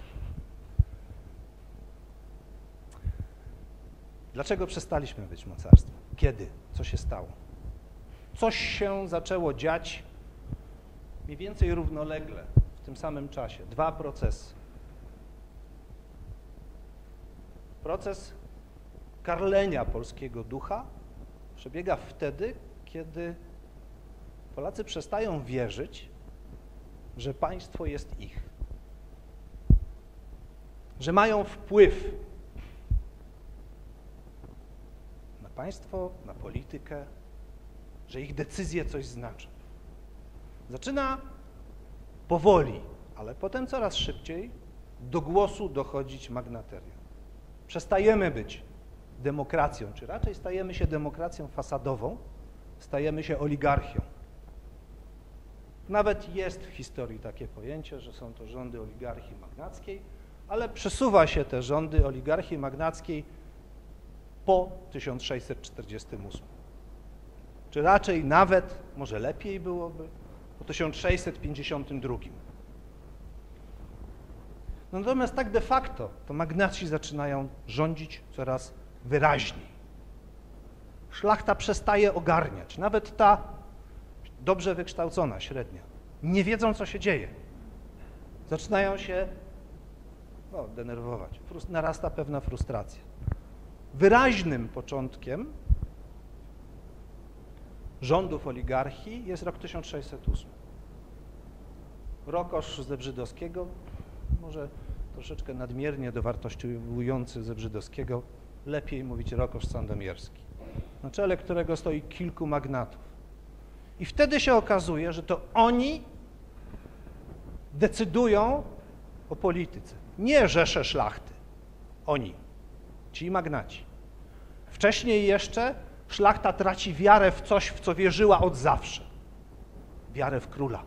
Dlaczego przestaliśmy być mocarstwem? Kiedy? Co się stało? Coś się zaczęło dziać mniej więcej równolegle, w tym samym czasie. Dwa procesy. Proces karlenia polskiego ducha przebiega wtedy, kiedy Polacy przestają wierzyć, że państwo jest ich, że mają wpływ na państwo, na politykę, że ich decyzje coś znaczą. Zaczyna powoli, ale potem coraz szybciej do głosu dochodzić magnateria. Przestajemy być demokracją, czy raczej stajemy się demokracją fasadową, stajemy się oligarchią. Nawet jest w historii takie pojęcie, że są to rządy oligarchii magnackiej, ale przesuwa się te rządy oligarchii magnackiej po tysiąc sześćset czterdziestym ósmym. Czy raczej nawet, może lepiej byłoby, po tysiąc sześćset pięćdziesiątym drugim. No natomiast tak de facto to magnaci zaczynają rządzić coraz wyraźniej. Szlachta przestaje ogarniać, nawet ta dobrze wykształcona, średnia. Nie wiedzą, co się dzieje. Zaczynają się no, denerwować. Frust- narasta pewna frustracja. Wyraźnym początkiem rządów oligarchii jest rok tysiąc sześćset ósmy. Rokosz Zebrzydowskiego, może troszeczkę nadmiernie dowartościowujący ze żydowskiego, lepiej mówić Rokosz Sandomierski, na czele którego stoi kilku magnatów. I wtedy się okazuje, że to oni decydują o polityce. Nie rzesze szlachty. Oni, ci magnaci. Wcześniej jeszcze szlachta traci wiarę w coś, w co wierzyła od zawsze. Wiarę w króla.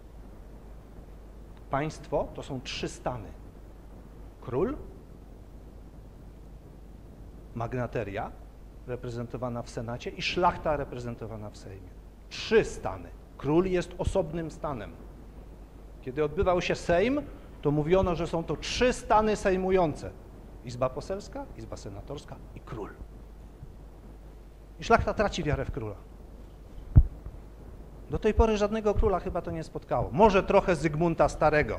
Państwo to są trzy stany. Król, magnateria reprezentowana w Senacie i szlachta reprezentowana w Sejmie. Trzy stany. Król jest osobnym stanem. Kiedy odbywał się Sejm, to mówiono, że są to trzy stany sejmujące. Izba poselska, Izba senatorska i król. I szlachta traci wiarę w króla. Do tej pory żadnego króla chyba to nie spotkało. Może trochę Zygmunta Starego.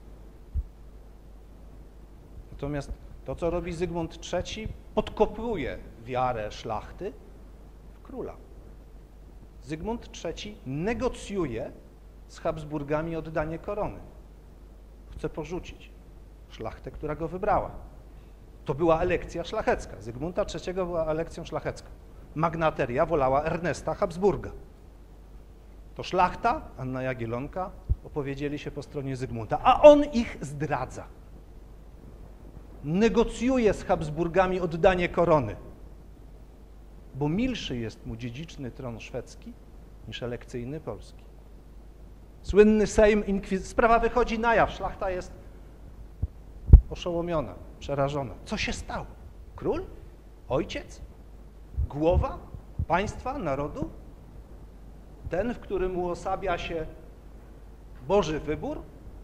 Natomiast to, co robi Zygmunt trzeci, podkopuje wiarę szlachty w króla. Zygmunt trzeci negocjuje z Habsburgami oddanie korony. Chce porzucić szlachtę, która go wybrała. To była elekcja szlachecka. Zygmunta trzeciego była elekcją szlachecką. Magnateria wolała Ernesta Habsburga. To szlachta, Anna Jagiellonka, opowiedzieli się po stronie Zygmunta, a on ich zdradza. Negocjuje z Habsburgami oddanie korony, bo milszy jest mu dziedziczny tron szwedzki niż elekcyjny polski. Słynny Sejm, inkwiz... sprawa wychodzi na jaw, szlachta jest oszołomiona, przerażona. Co się stało? Król? Ojciec? Głowa państwa, narodu? Ten, w którym uosabia się Boży wybór?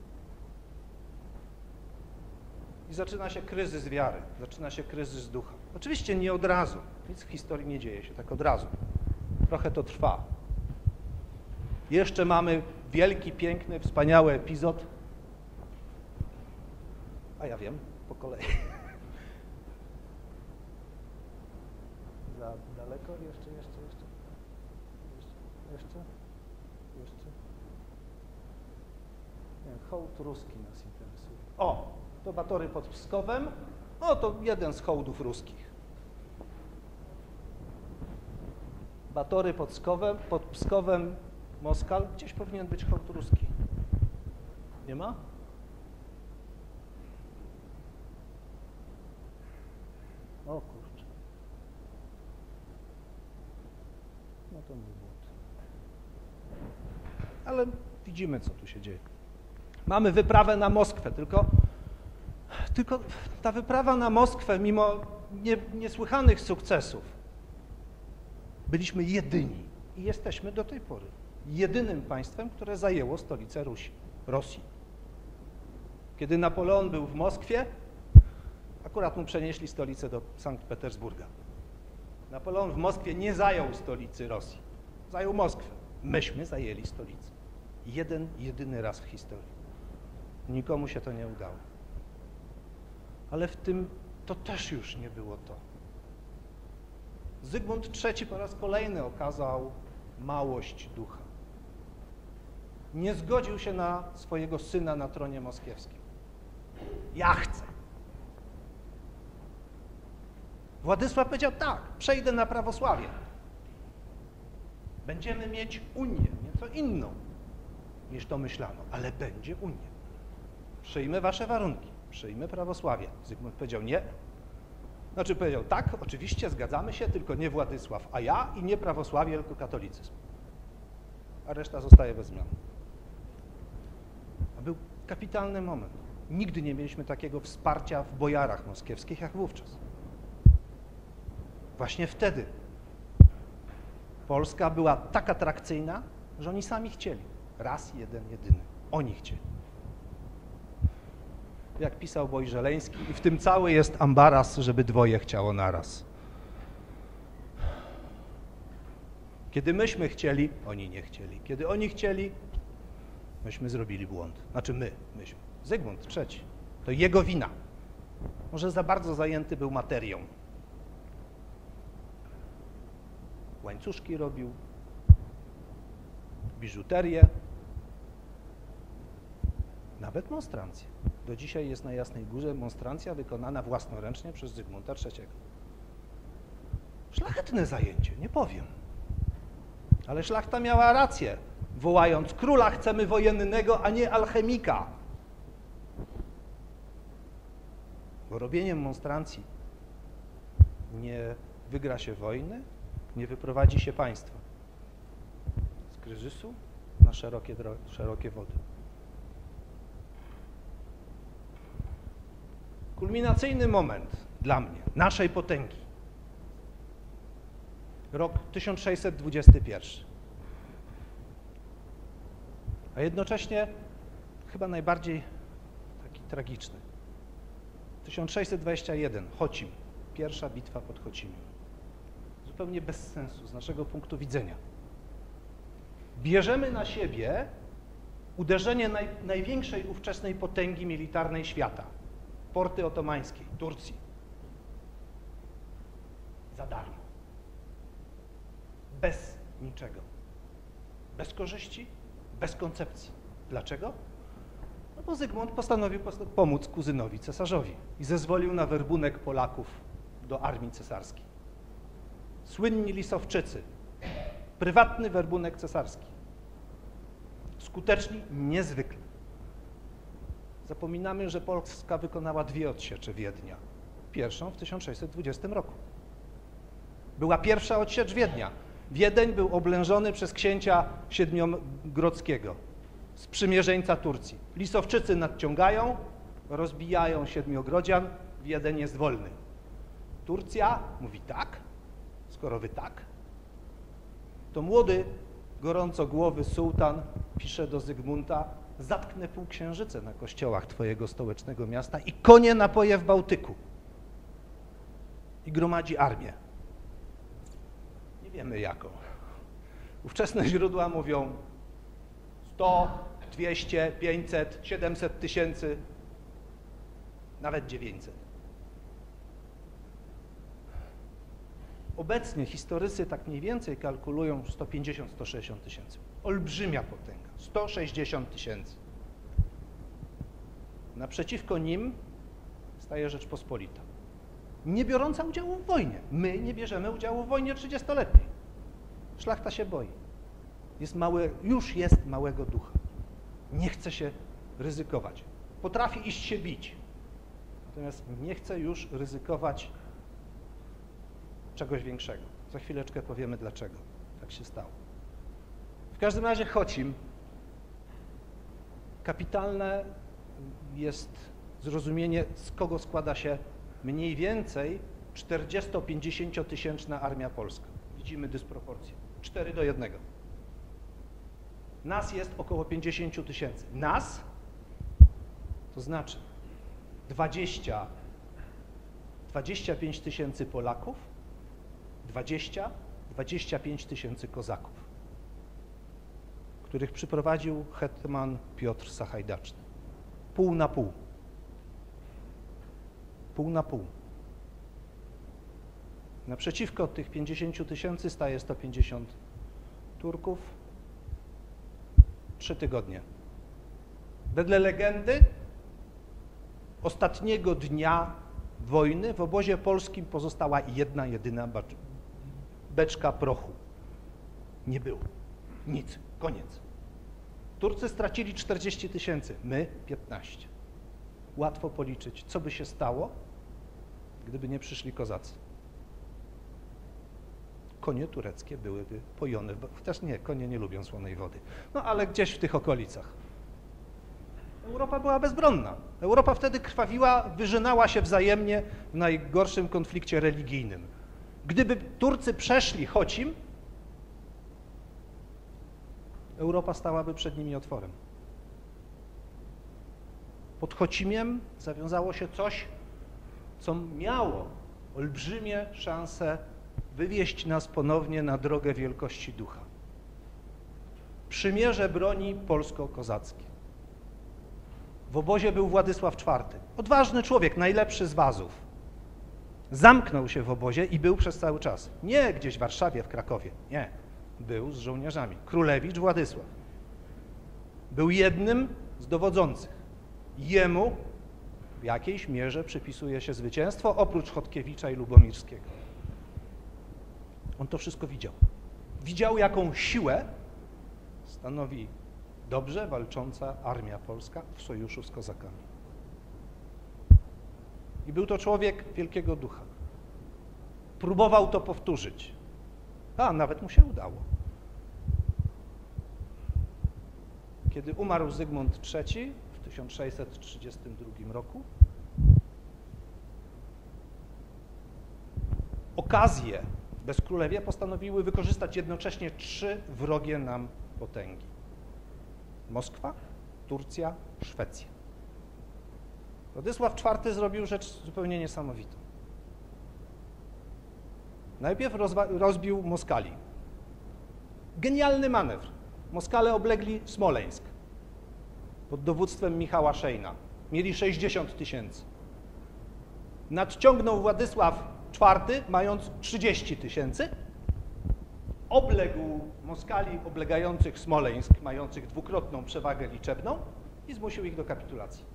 I zaczyna się kryzys wiary, zaczyna się kryzys ducha. Oczywiście nie od razu, nic w historii nie dzieje się tak od razu. Trochę to trwa. Jeszcze mamy wielki, piękny, wspaniały epizod. A ja wiem, po kolei. Za daleko? Jeszcze, jeszcze, jeszcze. Jeszcze? Jeszcze? Nie, hołd ruski nas interesuje. O! To Batory pod Pskowem. O, to jeden z hołdów ruskich. Batory pod Pskowem, pod Pskowem Moskal. Gdzieś powinien być hołd ruski. Nie ma? O kurczę. No to mój błąd. Ale widzimy, co tu się dzieje. Mamy wyprawę na Moskwę, tylko, tylko ta wyprawa na Moskwę, mimo nie, niesłychanych sukcesów, byliśmy jedyni i jesteśmy do tej pory jedynym państwem, które zajęło stolicę Rusi, Rosji. Kiedy Napoleon był w Moskwie, akurat mu przenieśli stolicę do Sankt Petersburga. Napoleon w Moskwie nie zajął stolicy Rosji, zajął Moskwę. Myśmy zajęli stolicę. Jeden, jedyny raz w historii. Nikomu się to nie udało. Ale w tym to też już nie było to. Zygmunt trzeci po raz kolejny okazał małość ducha. Nie zgodził się na swojego syna na tronie moskiewskim. Ja chcę. Władysław powiedział tak, przejdę na prawosławie. Będziemy mieć Unię, nieco inną niż to myślano, ale będzie Unia. Przyjmę wasze warunki, przyjmę prawosławie. Zygmunt powiedział nie. Znaczy powiedział tak, oczywiście zgadzamy się, tylko nie Władysław, a ja i nie prawosławie, tylko katolicyzm. A reszta zostaje bez zmian. A był kapitalny moment. Nigdy nie mieliśmy takiego wsparcia w bojarach moskiewskich jak wówczas. Właśnie wtedy Polska była tak atrakcyjna, że oni sami chcieli. Raz, jeden, jedyny. Oni chcieli. Jak pisał Boj Żeleński, i w tym cały jest ambaras, żeby dwoje chciało naraz. Kiedy myśmy chcieli, oni nie chcieli. Kiedy oni chcieli, myśmy zrobili błąd. Znaczy my, myśmy. Zygmunt trzeci. To jego wina. Może za bardzo zajęty był materią. Łańcuszki robił, biżuterię, nawet monstrancję. Do dzisiaj jest na Jasnej Górze monstrancja wykonana własnoręcznie przez Zygmunta trzeciego. Szlachetne zajęcie, nie powiem. Ale szlachta miała rację, wołając: króla chcemy wojennego, a nie alchemika. Bo robieniem monstrancji nie wygra się wojny, nie wyprowadzi się państwa z kryzysu na szerokie, szerokie wody. Kulminacyjny moment dla mnie, naszej potęgi. Rok tysiąc sześćset dwudziesty pierwszy. A jednocześnie chyba najbardziej taki tragiczny. tysiąc sześćset dwudziesty pierwszy, Chocim. Pierwsza bitwa pod Chocimiem. Zupełnie bez sensu z naszego punktu widzenia. Bierzemy na siebie uderzenie naj, największej ówczesnej potęgi militarnej świata. Porty otomańskiej, Turcji. Za darmo. Bez niczego. Bez korzyści, bez koncepcji. Dlaczego? No bo Zygmunt postanowił pomóc kuzynowi cesarzowi i zezwolił na werbunek Polaków do armii cesarskiej. Słynni Lisowczycy. Prywatny werbunek cesarski. Skuteczni niezwykle. Zapominamy, że Polska wykonała dwie odsiecze Wiednia. Pierwszą w tysiąc sześćset dwudziestym roku. Była pierwsza odsiecz Wiednia. Wiedeń był oblężony przez księcia Siedmiogrodzkiego, sprzymierzeńca Turcji. Lisowczycy nadciągają, rozbijają Siedmiogrodzian, Wiedeń jest wolny. Turcja mówi tak, skoro wy tak, to młody, gorącogłowy sułtan pisze do Zygmunta: zatknę półksiężyce na kościołach twojego stołecznego miasta i konie napoje w Bałtyku. I gromadzi armię. Nie wiemy jaką. Ówczesne źródła mówią sto, dwieście, pięćset, siedemset tysięcy, nawet dziewięćset. Obecnie historycy tak mniej więcej kalkulują sto pięćdziesiąt do stu sześćdziesięciu tysięcy. Olbrzymia potęga. sto sześćdziesiąt tysięcy. Naprzeciwko nim staje Rzeczpospolita, nie biorąca udziału w wojnie. My nie bierzemy udziału w wojnie trzydziestoletniej. Szlachta się boi. Jest małe, już jest małego ducha. Nie chce się ryzykować. Potrafi iść się bić. Natomiast nie chce już ryzykować czegoś większego. Za chwileczkę powiemy dlaczego tak się stało. W każdym razie Chocim. Kapitalne jest zrozumienie, z kogo składa się mniej więcej czterdziesto-pięćdziesięciotysięczna armia polska. Widzimy dysproporcję. cztery do jednego. Nas jest około pięćdziesięciu tysięcy. Nas to znaczy dwadzieścia, dwadzieścia pięć tysięcy Polaków, dwadzieścia, dwadzieścia pięć tysięcy kozaków, których przyprowadził hetman Piotr Sachajdaczny. Pół na pół. Pół na pół. Naprzeciwko tych pięćdziesięciu tysięcy staje sto pięćdziesiąt Turków. Trzy tygodnie. Wedle legendy ostatniego dnia wojny w obozie polskim pozostała jedna, jedyna beczka prochu. Nie było. Nic. Koniec. Turcy stracili czterdzieści tysięcy, my piętnaście. Łatwo policzyć, co by się stało, gdyby nie przyszli kozacy. Konie tureckie byłyby pojone, chociaż nie, konie nie lubią słonej wody. No ale gdzieś w tych okolicach. Europa była bezbronna. Europa wtedy krwawiła, wyżynała się wzajemnie w najgorszym konflikcie religijnym. Gdyby Turcy przeszli Chocim, Europa stałaby przed nimi otworem. Pod Chocimiem zawiązało się coś, co miało olbrzymie szanse wywieźć nas ponownie na drogę wielkości ducha. Przymierze broni polsko-kozackie. W obozie był Władysław czwarty. Odważny człowiek, najlepszy z wazów. Zamknął się w obozie i był przez cały czas. Nie gdzieś w Warszawie, w Krakowie. Nie. Był z żołnierzami. Królewicz Władysław. Był jednym z dowodzących. Jemu w jakiejś mierze przypisuje się zwycięstwo, oprócz Chodkiewicza i Lubomirskiego. On to wszystko widział. Widział, jaką siłę stanowi dobrze walcząca armia polska w sojuszu z kozakami. I był to człowiek wielkiego ducha. Próbował to powtórzyć. A, nawet mu się udało. Kiedy umarł Zygmunt trzeci w tysiąc sześćset trzydziestym drugim roku, okazję w Bezkrólewie postanowiły wykorzystać jednocześnie trzy wrogie nam potęgi. Moskwa, Turcja, Szwecja. Władysław czwarty zrobił rzecz zupełnie niesamowitą. Najpierw rozbił Moskali. Genialny manewr. Moskale oblegli Smoleńsk pod dowództwem Michała Szejna. Mieli sześćdziesiąt tysięcy. Nadciągnął Władysław czwarty, mając trzydzieści tysięcy. Obległ Moskali oblegających Smoleńsk, mających dwukrotną przewagę liczebną i zmusił ich do kapitulacji.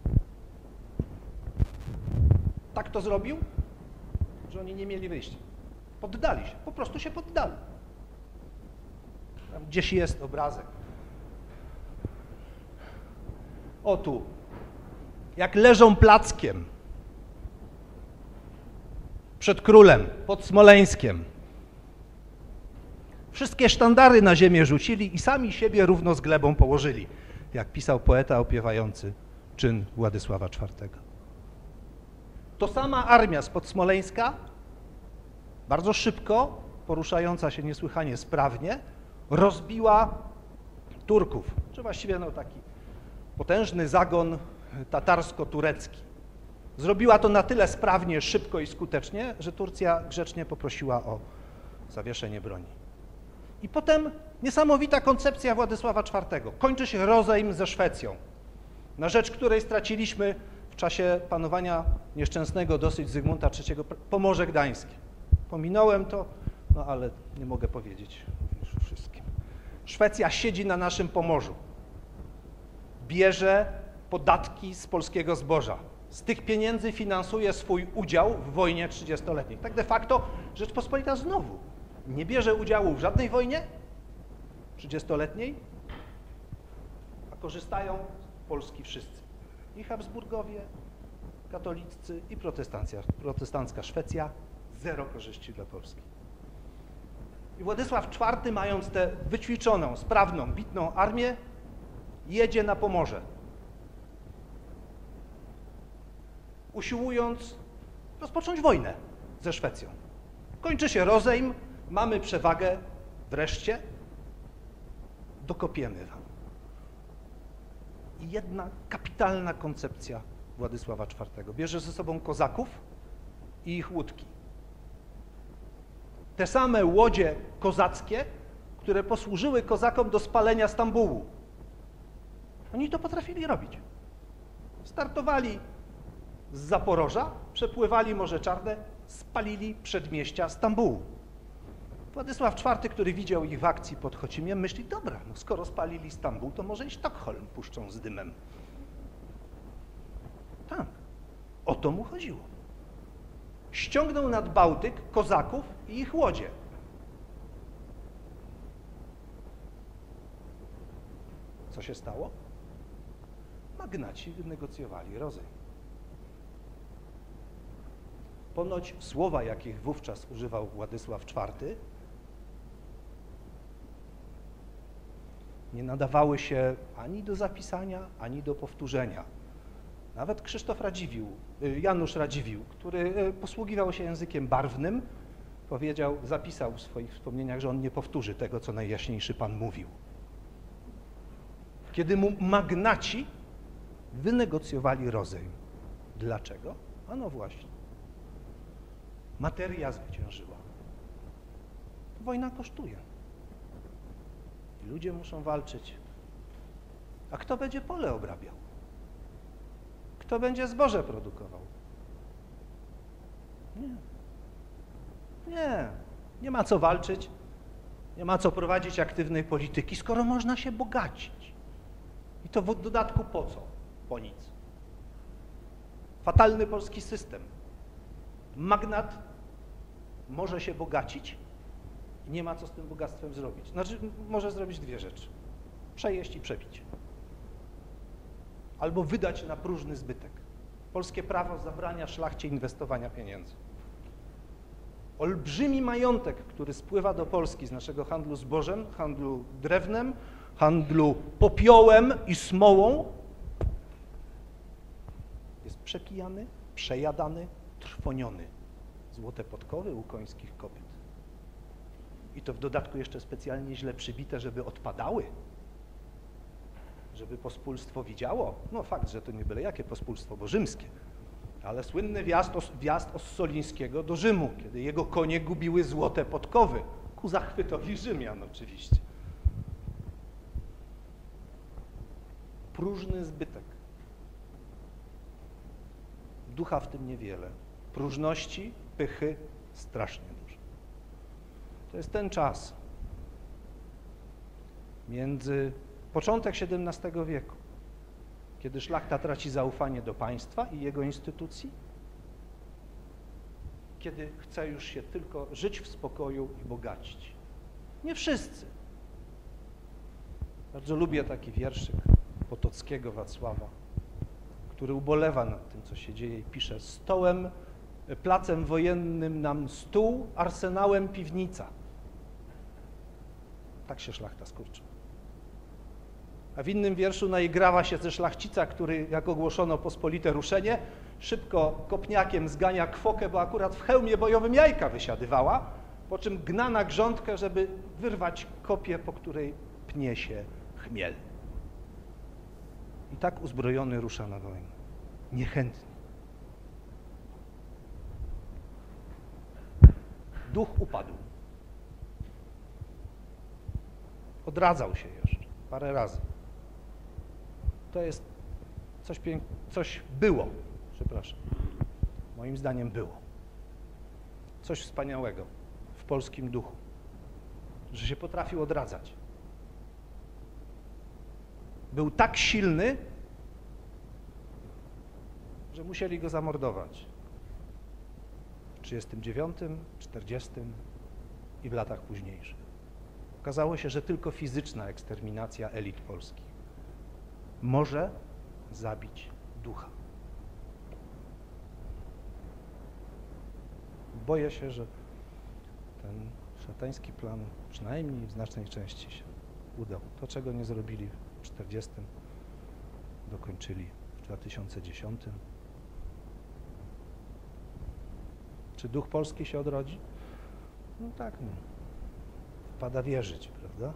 Tak to zrobił, że oni nie mieli wyjścia. Poddali się, po prostu się poddali. Tam gdzieś jest obrazek. O tu, jak leżą plackiem przed królem, pod Smoleńskiem. Wszystkie sztandary na ziemię rzucili i sami siebie równo z glebą położyli, jak pisał poeta opiewający czyn Władysława czwartego. To sama armia spod Smoleńska, bardzo szybko, poruszająca się niesłychanie sprawnie, rozbiła Turków, czy właściwie no taki potężny zagon tatarsko-turecki. Zrobiła to na tyle sprawnie, szybko i skutecznie, że Turcja grzecznie poprosiła o zawieszenie broni. I potem niesamowita koncepcja Władysława czwartego. Kończy się rozejm ze Szwecją, na rzecz której straciliśmy w czasie panowania nieszczęsnego dosyć Zygmunta trzeciego Pomorze Gdańskie. Pominąłem to, no ale nie mogę powiedzieć również o wszystkim. Szwecja siedzi na naszym Pomorzu. Bierze podatki z polskiego zboża. Z tych pieniędzy finansuje swój udział w wojnie trzydziestoletniej. Tak de facto Rzeczpospolita znowu nie bierze udziału w żadnej wojnie trzydziestoletniej, a korzystają z Polski wszyscy. I Habsburgowie, katolicy i protestancka Szwecja. Zero korzyści dla Polski. I Władysław czwarty, mając tę wyćwiczoną, sprawną, bitną armię, jedzie na Pomorze, usiłując rozpocząć wojnę ze Szwecją. Kończy się rozejm, mamy przewagę, wreszcie dokopiemy wam. I jedna kapitalna koncepcja Władysława czwartego. Bierze ze sobą kozaków i ich łódki. Te same łodzie kozackie, które posłużyły kozakom do spalenia Stambułu. Oni to potrafili robić. Startowali z Zaporoża, przepływali Morze Czarne, spalili przedmieścia Stambułu. Władysław czwarty, który widział ich w akcji pod Chocimiem, myśli, dobra, no skoro spalili Stambuł, to może i Sztokholm puszczą z dymem. Tak, o to mu chodziło. Ściągnął nad Bałtyk kozaków i ich łodzie. Co się stało? Magnaci wynegocjowali rozejm. Ponoć słowa, jakich wówczas używał Władysław czwarty, nie nadawały się ani do zapisania, ani do powtórzenia. Nawet Krzysztof Radziwiłł, Janusz Radziwiłł, który posługiwał się językiem barwnym, powiedział, zapisał w swoich wspomnieniach, że on nie powtórzy tego, co Najjaśniejszy Pan mówił. Kiedy mu magnaci wynegocjowali rozejm. Dlaczego? A no właśnie. Materia zwyciężyła. Wojna kosztuje. Ludzie muszą walczyć. A kto będzie pole obrabiał? Kto będzie zboże produkował? Nie. Nie. Nie ma co walczyć. Nie ma co prowadzić aktywnej polityki, skoro można się bogacić. I to w dodatku po co? Po nic. Fatalny polski system. Magnat może się bogacić i nie ma co z tym bogactwem zrobić. Znaczy, może zrobić dwie rzeczy. Przejeść i przepić. Albo wydać na próżny zbytek. Polskie prawo zabrania szlachcie inwestowania pieniędzy. Olbrzymi majątek, który spływa do Polski z naszego handlu zbożem, handlu drewnem, handlu popiołem i smołą, jest przepijany, przejadany, trwoniony. Złote podkowy u końskich kopyt. I to w dodatku jeszcze specjalnie źle przybite, żeby odpadały, żeby pospólstwo widziało. No fakt, że to nie byle jakie pospólstwo, bo rzymskie. Ale słynny wjazd, wjazd Ossolińskiego do Rzymu, kiedy jego konie gubiły złote podkowy, ku zachwytowi Rzymian oczywiście. Próżny zbytek. Ducha w tym niewiele. Próżności, pychy strasznie dużo. To jest ten czas między początek siedemnastego wieku, kiedy szlachta traci zaufanie do państwa i jego instytucji, kiedy chce już się tylko żyć w spokoju i bogacić. Nie wszyscy. Bardzo lubię taki wierszyk Potockiego Wacława, który ubolewa nad tym, co się dzieje i pisze: stołem, placem wojennym nam stół, arsenałem piwnica. Tak się szlachta skurczy. A w innym wierszu naigrawa się ze szlachcica, który, jak ogłoszono pospolite ruszenie, szybko kopniakiem zgania kwokę, bo akurat w hełmie bojowym jajka wysiadywała, po czym gna na grządkę, żeby wyrwać kopię, po której pnie się chmiel. I tak uzbrojony rusza na wojnę. Niechętnie. Duch upadł. Odradzał się jeszcze parę razy. To jest coś pięknego, coś było, przepraszam, moim zdaniem było. Coś wspaniałego w polskim duchu, że się potrafił odradzać. Był tak silny, że musieli go zamordować w trzydziestym dziewiątym, czterdziestym i w latach późniejszych. Okazało się, że tylko fizyczna eksterminacja elit polskich może zabić ducha. Boję się, że ten szatański plan przynajmniej w znacznej części się udał. To, czego nie zrobili w czterdziestym, dokończyli w dwa tysiące dziesiątym. Czy duch polski się odrodzi? No tak, no. Wpada wierzyć, prawda?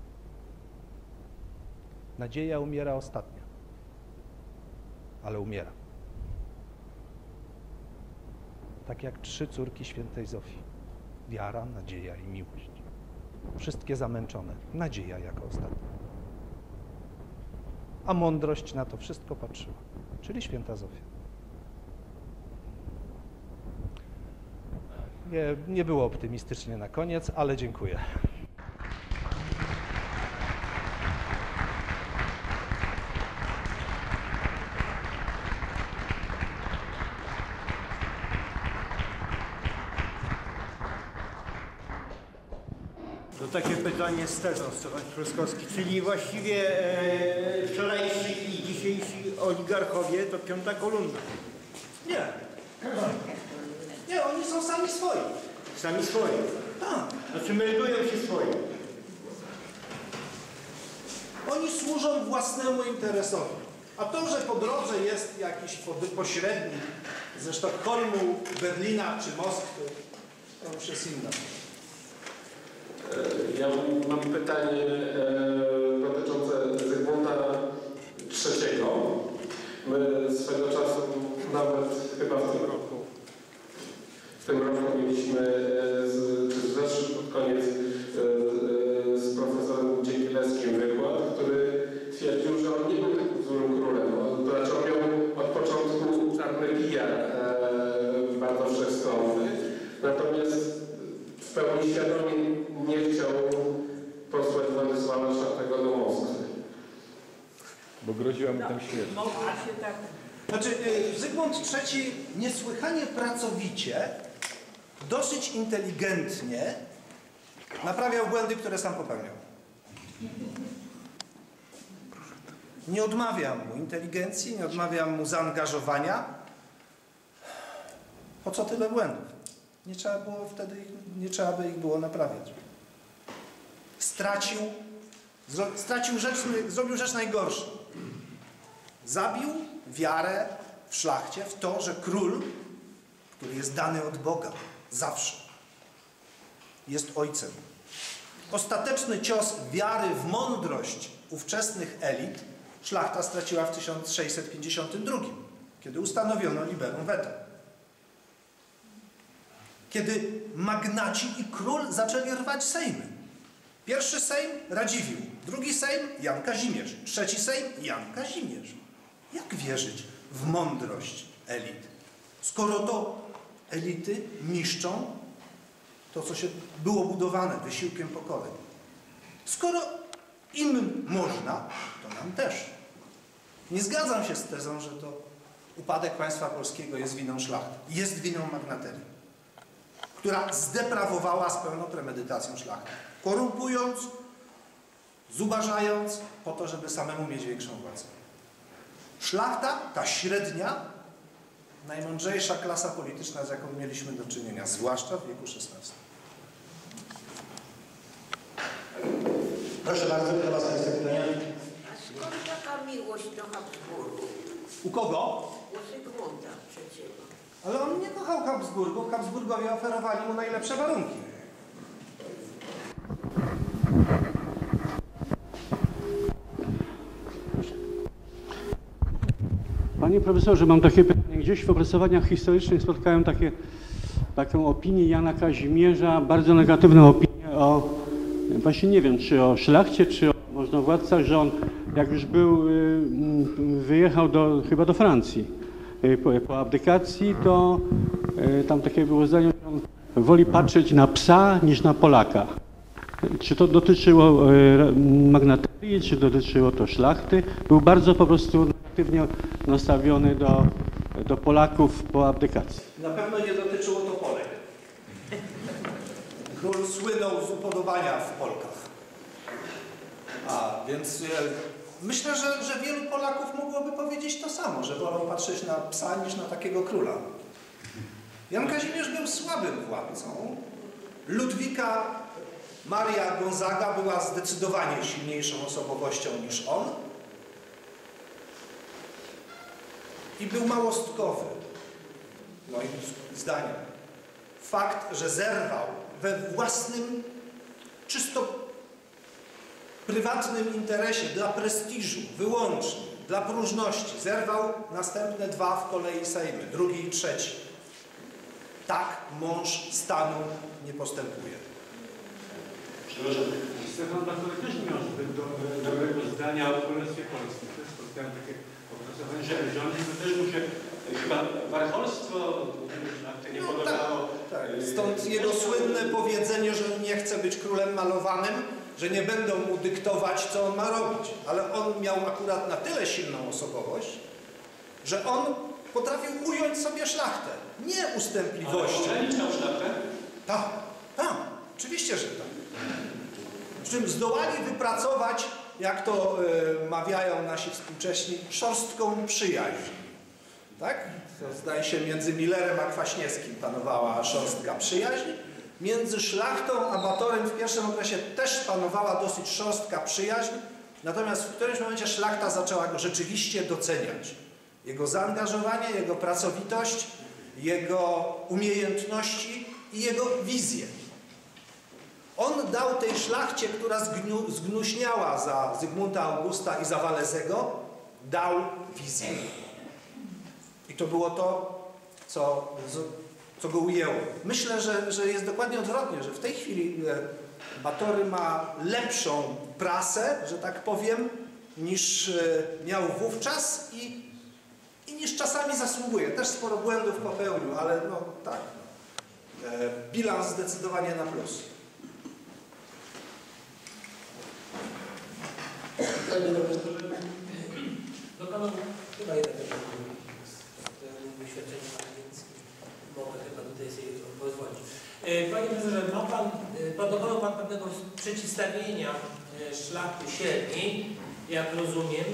Nadzieja umiera ostatnia, ale umiera. Tak jak trzy córki świętej Zofii. Wiara, nadzieja i miłość. Wszystkie zamęczone. Nadzieja jako ostatnia. A mądrość na to wszystko patrzyła, czyli święta Zofia. Nie, nie było optymistycznie na koniec, ale dziękuję. To takie pytanie z tezą, Stefan Truskowski, czyli właściwie e, wczorajsi i dzisiejsi oligarchowie to piąta kolumna. Nie. Nie, oni są sami swoi. Sami swoi. Tak. Znaczy meldują się swoi. Oni służą własnemu interesowi. A to, że po drodze jest jakiś pośrednik ze Sztokholmu, Berlina czy Moskwy, to już jest inna. Ja mam pytanie dotyczące Zygmunta trzeciego. My swego czasu, nawet chyba w tym roku, w tym roku mieliśmy zeszły pod koniec z profesorem Dzięgilewskim wykład, który twierdził, że on nie był takim złym królem. Znaczy on miał od początku czarny pijar bardzo wszechstronny, natomiast w pełni świadomie nie chciał posłać Władysława czwartego do Moskwy. Bo groziła mu tam śmierć. Mogła się tak Znaczy, Zygmunt trzeci niesłychanie pracowicie, dosyć inteligentnie naprawiał błędy, które sam popełniał. Nie odmawiam mu inteligencji, nie odmawiam mu zaangażowania. Po co tyle błędów? Nie trzeba było wtedy ich, nie trzeba by ich było naprawiać. Stracił, zro, stracił rzecz, zrobił rzecz najgorszą. Zabił wiarę w szlachcie, w to, że król, który jest dany od Boga zawsze, jest ojcem. Ostateczny cios wiary w mądrość ówczesnych elit szlachta straciła w tysiąc sześćset pięćdziesiątym drugim, kiedy ustanowiono liberum veto. Kiedy magnaci i król zaczęli rwać sejmy. Pierwszy Sejm Radziwiłł, drugi Sejm Jan Kazimierz, trzeci Sejm Jan Kazimierz. Jak wierzyć w mądrość elit, skoro to elity niszczą to, co się było budowane wysiłkiem pokoleń? Skoro im można, to nam też. Nie zgadzam się z tezą, że to upadek państwa polskiego jest winą szlachty. Jest winą magnaterii, która zdeprawowała z pełną premedytacją szlachtę, korumpując, zubażając po to, żeby samemu mieć większą władzę. Szlachta, ta średnia, najmądrzejsza klasa polityczna, z jaką mieliśmy do czynienia, zwłaszcza w wieku szesnastym. Proszę bardzo, dla Was jest pytania. A skąd taka miłość do Habsburgów? U kogo? U Zygmunta trzeciego. Ale on nie kochał Habsburgów. Habsburgowie oferowali mu najlepsze warunki. Panie profesorze, mam takie pytanie. Gdzieś w opracowaniach historycznych spotkałem takie, taką opinię Jana Kazimierza, bardzo negatywną opinię o, właśnie nie wiem, czy o szlachcie, czy o możnowładcach, że on jak już był, wyjechał do, chyba do Francji po, po abdykacji, to tam takie było zdanie, że on woli patrzeć na psa niż na Polaka. Czy to dotyczyło magnaterii, czy dotyczyło to szlachty? Był bardzo po prostu negatywnie nastawiony do, do Polaków po abdykacji. Na pewno nie dotyczyło to Polek. Król słynął z upodobania w Polkach. A więc e, myślę, że, że wielu Polaków mogłoby powiedzieć to samo, że wolą patrzeć na psa niż na takiego króla. Jan Kazimierz był słabym władcą. Ludwika Maria Gonzaga była zdecydowanie silniejszą osobowością niż on i był małostkowy, moim zdaniem. Fakt, że zerwał we własnym, czysto prywatnym interesie, dla prestiżu, wyłącznie, dla próżności, zerwał następne dwa w kolei sejmy, drugi i trzeci. Tak mąż stanu nie postępuje. Przepraszam, Stefan Batory też nie miał zbyt do, dobrego zdania o Królestwie Polskim. Też spotkałem takie opracowanie, że rządził, to też mu się chyba warcholstwo nie No, podobało. tak, tak. Stąd jego słynne powiedzenie, że nie chce być królem malowanym, że nie będą mu dyktować, co on ma robić. Ale on miał akurat na tyle silną osobowość, że on potrafił ująć sobie szlachtę. Nie ustępliwością. Ale ograniczał szlachtę? Tak, tak, oczywiście, że tak. Przy czym zdołali wypracować, jak to y, mawiają nasi współcześni, szorstką przyjaźń. Tak? To zdaje się między Millerem a Kwaśniewskim panowała szorstka przyjaźń. Między szlachtą a Batorym w pierwszym okresie też panowała dosyć szorstka przyjaźń. Natomiast w którymś momencie szlachta zaczęła go rzeczywiście doceniać. Jego zaangażowanie, jego pracowitość, jego umiejętności i jego wizję. On dał tej szlachcie, która zgnu, zgnuśniała za Zygmunta Augusta i za Walezego, dał wizję. I to było to, co, co go ujęło. Myślę, że, że jest dokładnie odwrotnie, że w tej chwili Batory ma lepszą prasę, że tak powiem, niż miał wówczas i, i niż czasami zasługuje. Też sporo błędów popełnił, ale no tak. Bilans zdecydowanie na plus. Do Pana chyba jeden pytanie. doświadczenie pana, więc mogę chyba tutaj sobie pozwolić. Panie profesorze, ma pan, dokonał pan pewnego przeciwstawienia szlachty średniej, jak rozumiem,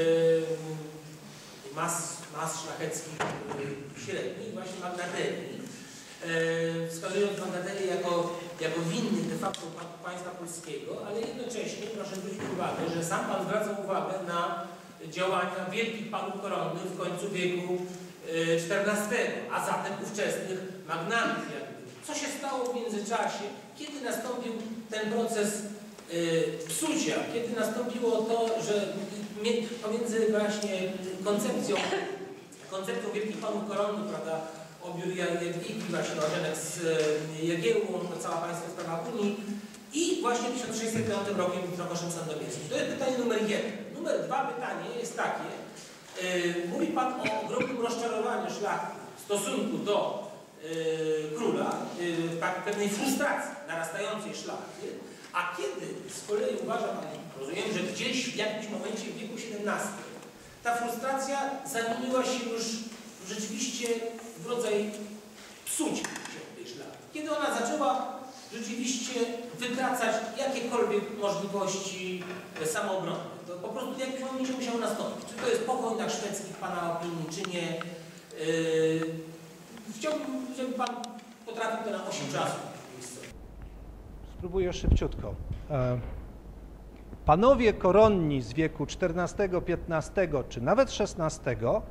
mas, mas szlacheckich średnich, właśnie magnaterii, wskazując magnaterię jako, jako winny de facto państwa polskiego, ale jednocześnie proszę zwrócić uwagę, że sam pan zwraca uwagę na działania wielkich panów koronnych w końcu wieku czternastego, a zatem ówczesnych magnatów. Co się stało w międzyczasie? Kiedy nastąpił ten proces y, psucia? Kiedy nastąpiło to, że pomiędzy właśnie koncepcją, koncepcją wielkich panów koronnych, prawda, obiór Jadwigi, właśnie Orzenek z Jagiełłą, to cała państwa sprawa Unii i właśnie w tysiąc sześćset piątym rokiem Mitrokoszem Sandomierskim. To jest pytanie numer jeden. Numer dwa pytanie jest takie. Yy, mówi pan o ogromnym rozczarowaniu szlachty w stosunku do yy, króla, yy, tak, pewnej frustracji narastającej szlachty, a kiedy z kolei uważa pan, rozumiem, że gdzieś w jakimś momencie w wieku siedemnastym ta frustracja zamieniła się już rzeczywiście w rodzaj psucia tej szlachty. Kiedy ona zaczęła rzeczywiście wytracać jakiekolwiek możliwości samoobrony. To po prostu w jakimś momencie musiało nastąpić. Czy to jest po wojnach szwedzkich pana opinii, czy nie. Yy, chciałbym, żeby pan potrafił to na osiem czasu. Spróbuję szybciutko. Panowie koronni z wieku czternastego, piętnastego czy nawet szesnastego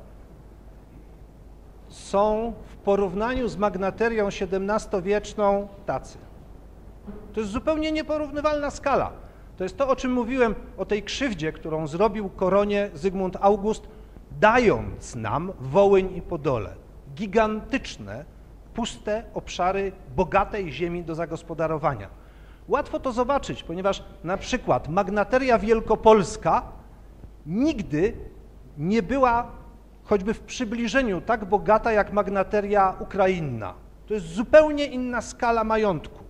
są w porównaniu z magnaterią siedemnastowieczną tacy. To jest zupełnie nieporównywalna skala. To jest to, o czym mówiłem, o tej krzywdzie, którą zrobił koronie Zygmunt August, dając nam Wołyń i Podole. Gigantyczne, puste obszary bogatej ziemi do zagospodarowania. Łatwo to zobaczyć, ponieważ na przykład magnateria wielkopolska nigdy nie była choćby w przybliżeniu tak bogata jak magnateria ukrainna. To jest zupełnie inna skala majątku.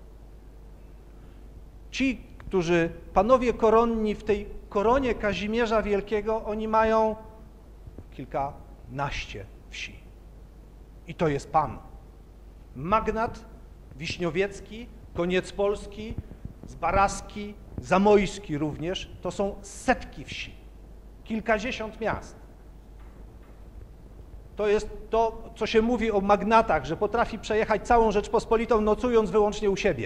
Ci, którzy, panowie koronni w tej koronie Kazimierza Wielkiego, oni mają kilkanaście wsi. I to jest pan. Magnat Wiśniowiecki, Koniec Polski, Zbaraski, Zamojski również, to są setki wsi, kilkadziesiąt miast. To jest to, co się mówi o magnatach, że potrafi przejechać całą Rzeczpospolitą, nocując wyłącznie u siebie.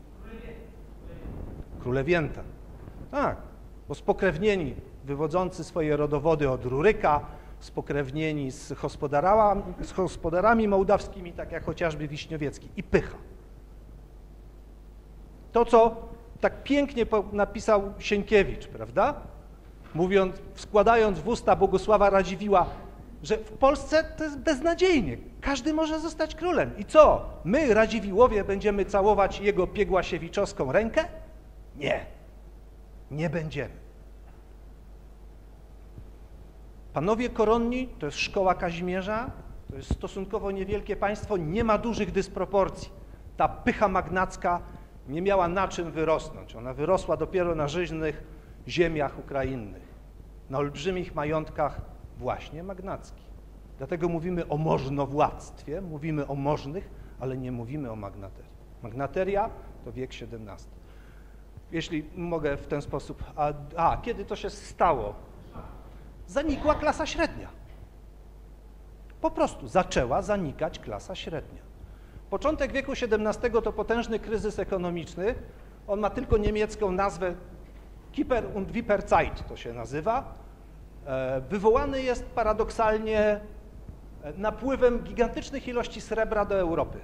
Królewięta. Tak, bo spokrewnieni, wywodzący swoje rodowody od Ruryka, spokrewnieni z gospodarami, z gospodarami mołdawskimi, tak jak chociażby Wiśniowiecki, i pycha. To, co tak pięknie napisał Sienkiewicz, prawda? Mówiąc, składając w usta Bogusława Radziwiłła, że w Polsce to jest beznadziejnie. Każdy może zostać królem. I co? My, Radziwiłłowie, będziemy całować jego piegłasiewiczowską rękę? Nie. Nie będziemy. Panowie koronni to jest szkoła Kazimierza, to jest stosunkowo niewielkie państwo, nie ma dużych dysproporcji. Ta pycha magnacka nie miała na czym wyrosnąć. Ona wyrosła dopiero na żyźnych ziemiach ukrainnych, na olbrzymich majątkach właśnie magnackich. Dlatego mówimy o możnowładztwie, mówimy o możnych, ale nie mówimy o magnaterii. Magnateria to wiek siedemnasty. Jeśli mogę w ten sposób... A, a kiedy to się stało? Zanikła klasa średnia. Po prostu zaczęła zanikać klasa średnia. Początek wieku siedemnastego to potężny kryzys ekonomiczny. On ma tylko niemiecką nazwę Kieper und Wipperzeit to się nazywa. Wywołany jest paradoksalnie napływem gigantycznych ilości srebra do Europy.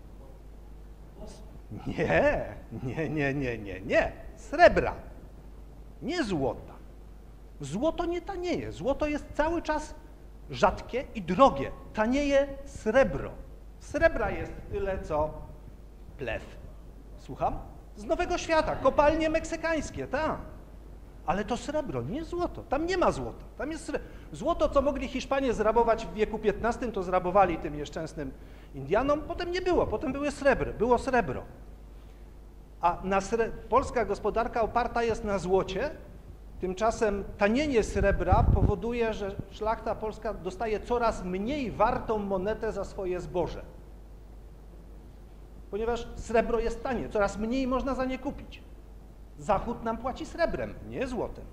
Nie, nie, nie, nie, nie, nie. Srebra, nie złota. Złoto nie tanieje. Złoto jest cały czas rzadkie i drogie. Tanieje srebro. Srebra jest tyle, co plew. Słucham? Z Nowego Świata, kopalnie meksykańskie, tak. Ale to srebro, nie złoto. Tam nie ma złota. Tam jest srebro. Złoto, co mogli Hiszpanie zrabować w wieku piętnastym, to zrabowali tym nieszczęsnym Indianom. Potem nie było. Potem były srebry. Było srebro. A na sre... polska gospodarka oparta jest na złocie, Tymczasem tanienie srebra powoduje, że szlachta polska dostaje coraz mniej wartą monetę za swoje zboże. Ponieważ srebro jest tanie, coraz mniej można za nie kupić. Zachód nam płaci srebrem, nie złotem.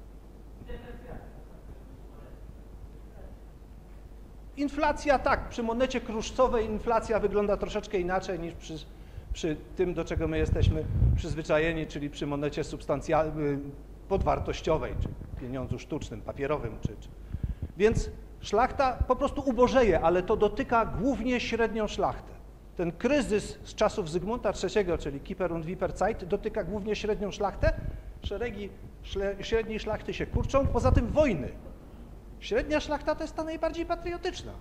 Inflacja tak, przy monecie kruszcowej inflacja wygląda troszeczkę inaczej niż przy, przy tym, do czego my jesteśmy przyzwyczajeni, czyli przy monecie substancjalnej, podwartościowej, czy pieniądzu sztucznym, papierowym. Czy, czy. Więc szlachta po prostu ubożeje, ale to dotyka głównie średnią szlachtę. Ten kryzys z czasów Zygmunta trzeciego, czyli Kiper und Viper Zeit, dotyka głównie średnią szlachtę. Szeregi szle, średniej szlachty się kurczą, poza tym wojny. Średnia szlachta to jest ta najbardziej patriotyczna.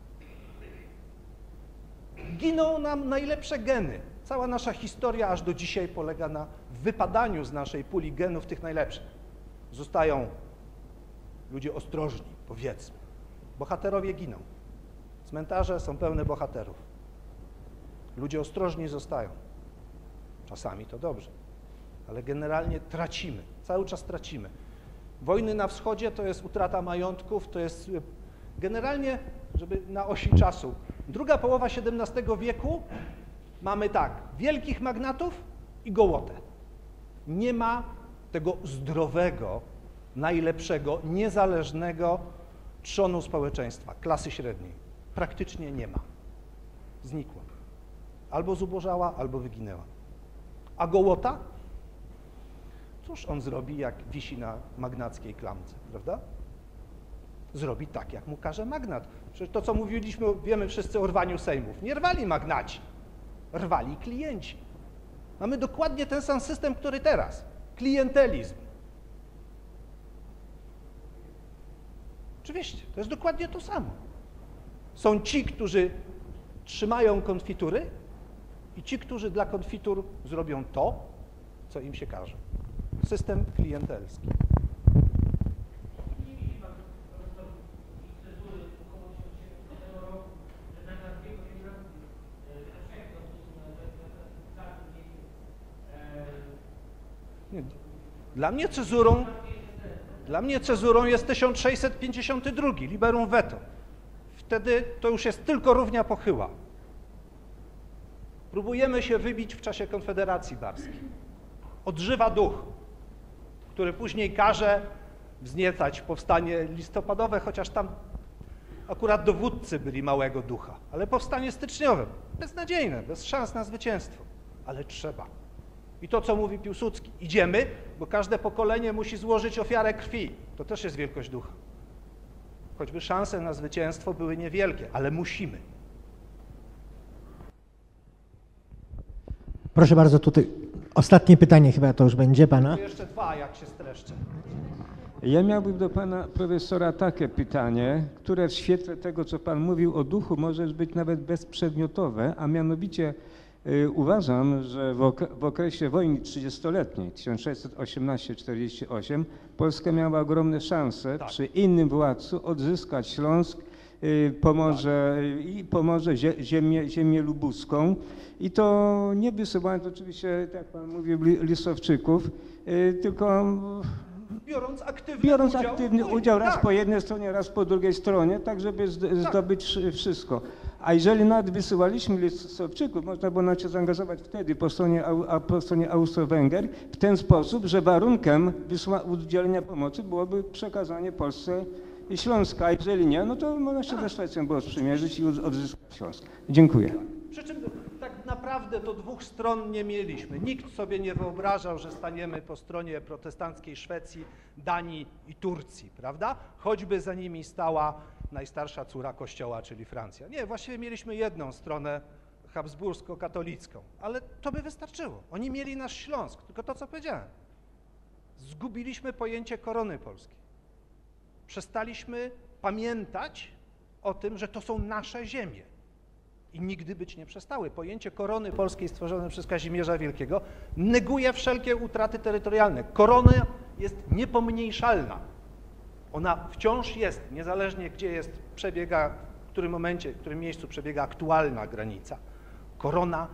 Giną nam najlepsze geny. Cała nasza historia aż do dzisiaj polega na wypadaniu z naszej puli genów tych najlepszych. Zostają ludzie ostrożni, powiedzmy. Bohaterowie giną. Cmentarze są pełne bohaterów. Ludzie ostrożni zostają. Czasami to dobrze, ale generalnie tracimy. Cały czas tracimy. Wojny na wschodzie to jest utrata majątków, to jest generalnie, żeby na osi czasu. Druga połowa siedemnastego wieku mamy tak, wielkich magnatów i gołotę. Nie ma tego zdrowego, najlepszego, niezależnego trzonu społeczeństwa, klasy średniej. Praktycznie nie ma. Znikła. Albo zubożała, albo wyginęła. A gołota? Cóż on zrobi, jak wisi na magnackiej klamce, prawda? Zrobi tak, jak mu każe magnat. Przecież to, co mówiliśmy, wiemy wszyscy o rwaniu sejmów. Nie rwali magnaci, rwali klienci. Mamy dokładnie ten sam system, który teraz. Klientelizm. Oczywiście, to jest dokładnie to samo. Są ci, którzy trzymają konfitury i ci, którzy dla konfitur zrobią to, co im się każe. System klientelski. Nie, dla mnie cezurą, dla mnie cezurą jest tysiąc sześćset pięćdziesiąty drugi, liberum veto. Wtedy to już jest tylko równia pochyła. Próbujemy się wybić w czasie Konfederacji Barskiej. Odżywa duch, który później każe wzniecać powstanie listopadowe, chociaż tam akurat dowódcy byli małego ducha, ale powstanie styczniowe, beznadziejne, bez szans na zwycięstwo, ale trzeba. I to, co mówi Piłsudski, idziemy, bo każde pokolenie musi złożyć ofiarę krwi. To też jest wielkość ducha. Choćby szanse na zwycięstwo były niewielkie, ale musimy. Proszę bardzo, tutaj ostatnie pytanie chyba to już będzie pana. To jeszcze dwa, jak się streszczę. Ja miałbym do pana profesora takie pytanie, które w świetle tego, co pan mówił o duchu, może być nawet bezprzedmiotowe, a mianowicie y, uważam, że w, ok w okresie wojny trzydziestoletniej tysiąc sześćset osiemnaście do czterdziestego ósmego Polska miała ogromne szanse tak. przy innym władcu odzyskać Śląsk, y, Pomorze tak. i Pomorze, zie ziemię, ziemię lubuską. I to nie wysyłając oczywiście, jak pan mówił, Lisowczyków, y, tylko biorąc aktywny biorąc udział, aktywny udział raz tak. po jednej stronie, raz po drugiej stronie, tak żeby zdobyć tak. wszystko. A jeżeli nawet wysyłaliśmy Lisowczyków, można było nas się zaangażować wtedy po stronie, a po stronie Austro-Węgier w ten sposób, że warunkiem udzielenia pomocy byłoby przekazanie Polsce Śląska, a jeżeli nie, no to można się ze Szwecją było sprzymierzyć i odzyskać Śląsk. Dziękuję. Przy czym tak naprawdę to dwóch stron nie mieliśmy. Nikt sobie nie wyobrażał, że staniemy po stronie protestanckiej Szwecji, Danii i Turcji, prawda? Choćby za nimi stała najstarsza córa Kościoła, czyli Francja. Nie, właściwie mieliśmy jedną stronę habsbursko-katolicką, ale to by wystarczyło. Oni mieli nasz Śląsk, tylko to, co powiedziałem. Zgubiliśmy pojęcie korony polskiej. Przestaliśmy pamiętać o tym, że to są nasze ziemie. I nigdy być nie przestały. Pojęcie korony polskiej stworzone przez Kazimierza Wielkiego neguje wszelkie utraty terytorialne. Korona jest niepomniejszalna. Ona wciąż jest, niezależnie gdzie jest, przebiega, w którym momencie, w którym miejscu przebiega aktualna granica. Korona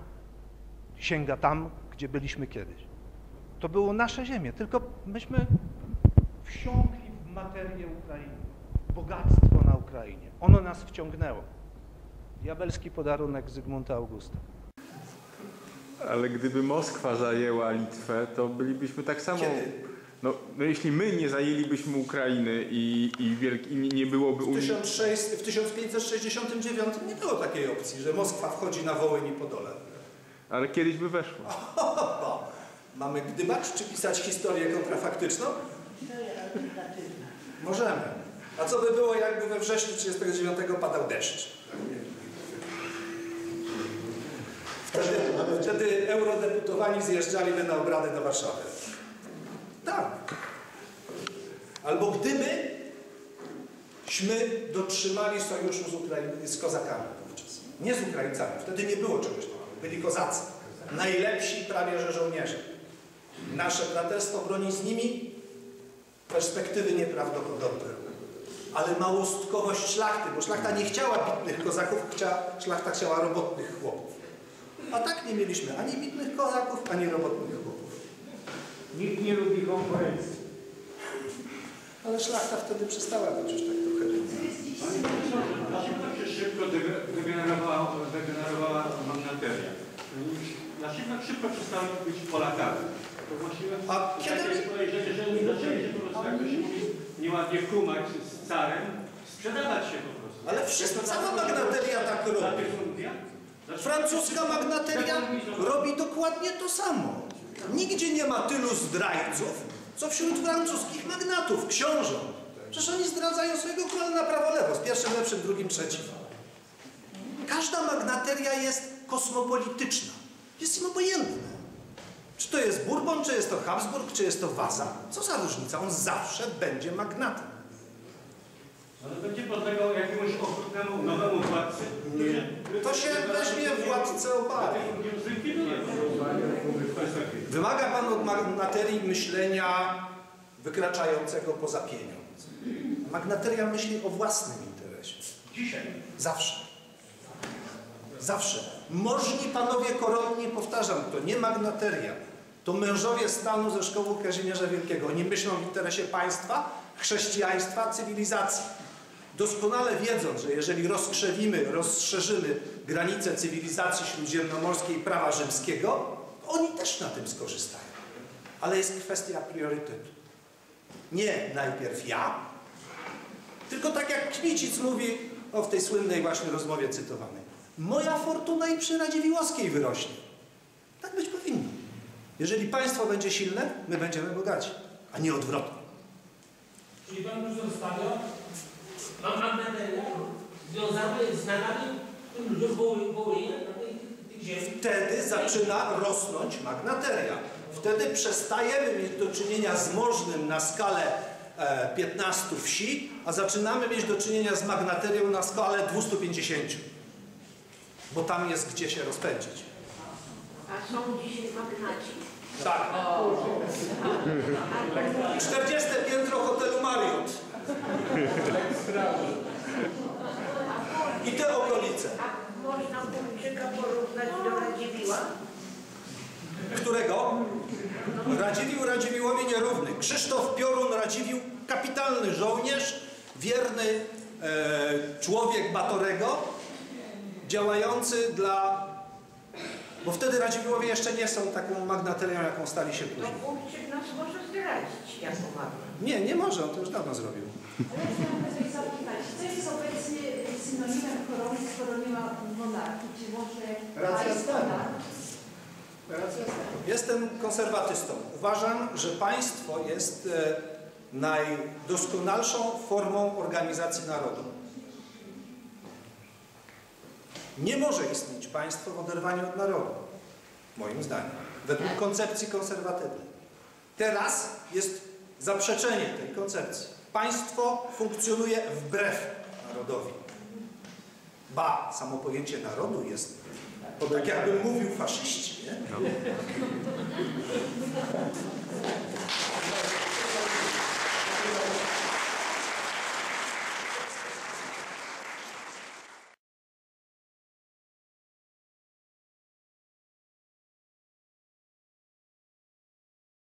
sięga tam, gdzie byliśmy kiedyś. To było nasze ziemie, tylko myśmy wsiąkli w materię Ukrainy, bogactwo na Ukrainie. Ono nas wciągnęło. Diabelski podarunek Zygmunta Augusta. Ale gdyby Moskwa zajęła Litwę, to bylibyśmy tak samo... Kiedy? No, no jeśli my nie zajęlibyśmy Ukrainy i, i, wielk, i nie byłoby W, Unii... tysiąc sześćset, w tysiąc pięćset sześćdziesiątym dziewiątym nie było takiej opcji, że Moskwa wchodzi na Wołyń i Podole. Ale kiedyś by weszło. Mamy gdybać czy pisać historię kontrafaktyczną? Możemy. A co by było, jakby we wrześniu tysiąc dziewięćset trzydziestego dziewiątego padał deszcz? Wtedy, wtedy eurodeputowani zjeżdżaliby na obrady do Warszawy. Tak. Albo gdybyśmy dotrzymali sojuszu z, Ukraiń- z kozakami wówczas. Nie z Ukraińcami. Wtedy nie było czegoś takiego. Byli kozacy. Najlepsi prawie że żołnierze. Nasze braterstwo broni z nimi perspektywy nieprawdopodobne. Ale małostkowość szlachty, bo szlachta nie chciała bitnych kozaków, chciała, szlachta chciała robotnych chłopów. A tak nie mieliśmy ani bitnych kozaków, ani robotnych chłopów. Nikt nie lubi konkurencji. Ale szlachta wtedy przestała być już tak trochę. Dlaczego tak się szybko wygenerowała, wygenerowała magnateria? Dlaczego tak szybko przestały być Polakami? To właściwie A kiedy... takie podejrzenie, że oni zaczęli się po prostu, jak to się mówi, nieładnie kumać z carem, sprzedawać się po prostu. Ale wszystko, cała magnateria tak robi. Francuska magnateria robi dokładnie to samo. Nigdzie nie ma tylu zdrajców, co wśród francuskich magnatów, książąt. Przecież oni zdradzają swojego króla na prawo lewo, z pierwszym lepszym, drugim trzecim. Każda magnateria jest kosmopolityczna. Jest im obojętne. Czy to jest Bourbon, czy jest to Habsburg, czy jest to Waza? Co za różnica? On zawsze będzie magnatem. Ale będzie podlegał jakiemuś okrutnemu, nowemu władcy. Nie. To się weźmie władcę obali. Wymaga pan od magnaterii myślenia wykraczającego poza pieniądz. Magnateria myśli o własnym interesie. Dzisiaj. Zawsze. Zawsze. Możni panowie koronni, powtarzam, to nie magnateria. To mężowie stanu ze szkoły Kazimierza Wielkiego. Oni myślą w interesie państwa, chrześcijaństwa, cywilizacji. Doskonale wiedząc, że jeżeli rozkrzewimy, rozszerzymy granice cywilizacji śródziemnomorskiej i prawa rzymskiego, oni też na tym skorzystają. Ale jest kwestia priorytetu. Nie najpierw ja, tylko tak jak Kmicic mówi o w tej słynnej właśnie rozmowie cytowanej. Moja fortuna i przy Radziwiłłowskiej wyrośnie. Tak być powinno. Jeżeli państwo będzie silne, my będziemy bogaci, a nie odwrotnie. Czyli pan już zostawia magnateria związane z nadami ludziom Wołynia na tych ziemi. Wtedy zaczyna rosnąć magnateria. Wtedy przestajemy mieć do czynienia z możnym na skalę e, piętnastu wsi, a zaczynamy mieć do czynienia z magnaterią na skalę dwustu pięćdziesięciu. Bo tam jest gdzie się rozpędzić. A są dzisiaj magnaci. Tak. czterdzieste piętro hotelu Marriott. I te okolice. A można Pułczyka porównać do Radziwiłła? Którego? Radziwiłł Radziwiłłowi nierówny. Krzysztof Piorun Radziwiłł, kapitalny żołnierz, wierny e, człowiek Batorego, działający dla... Bo wtedy Radziwiłłowie jeszcze nie są taką magnaterią, jaką stali się To później. Pułczyk nas może zdradzić, jak umarł. Nie, nie może, on to już dawno zrobił. Ale ja chciałam coś zapytać, co jest obecnie synonimem korony, skoro nie ma monarchii? Czy może Racja państwo, stanu. tak? Jestem konserwatystą. Uważam, że państwo jest e, najdoskonalszą formą organizacji narodu. Nie może istnieć państwo w oderwaniu od narodu, moim zdaniem, według koncepcji konserwatywnej. Teraz jest zaprzeczenie tej koncepcji. Państwo funkcjonuje wbrew narodowi. Ba, samo pojęcie narodu jest, bo tak jakbym mówił faszyści, nie?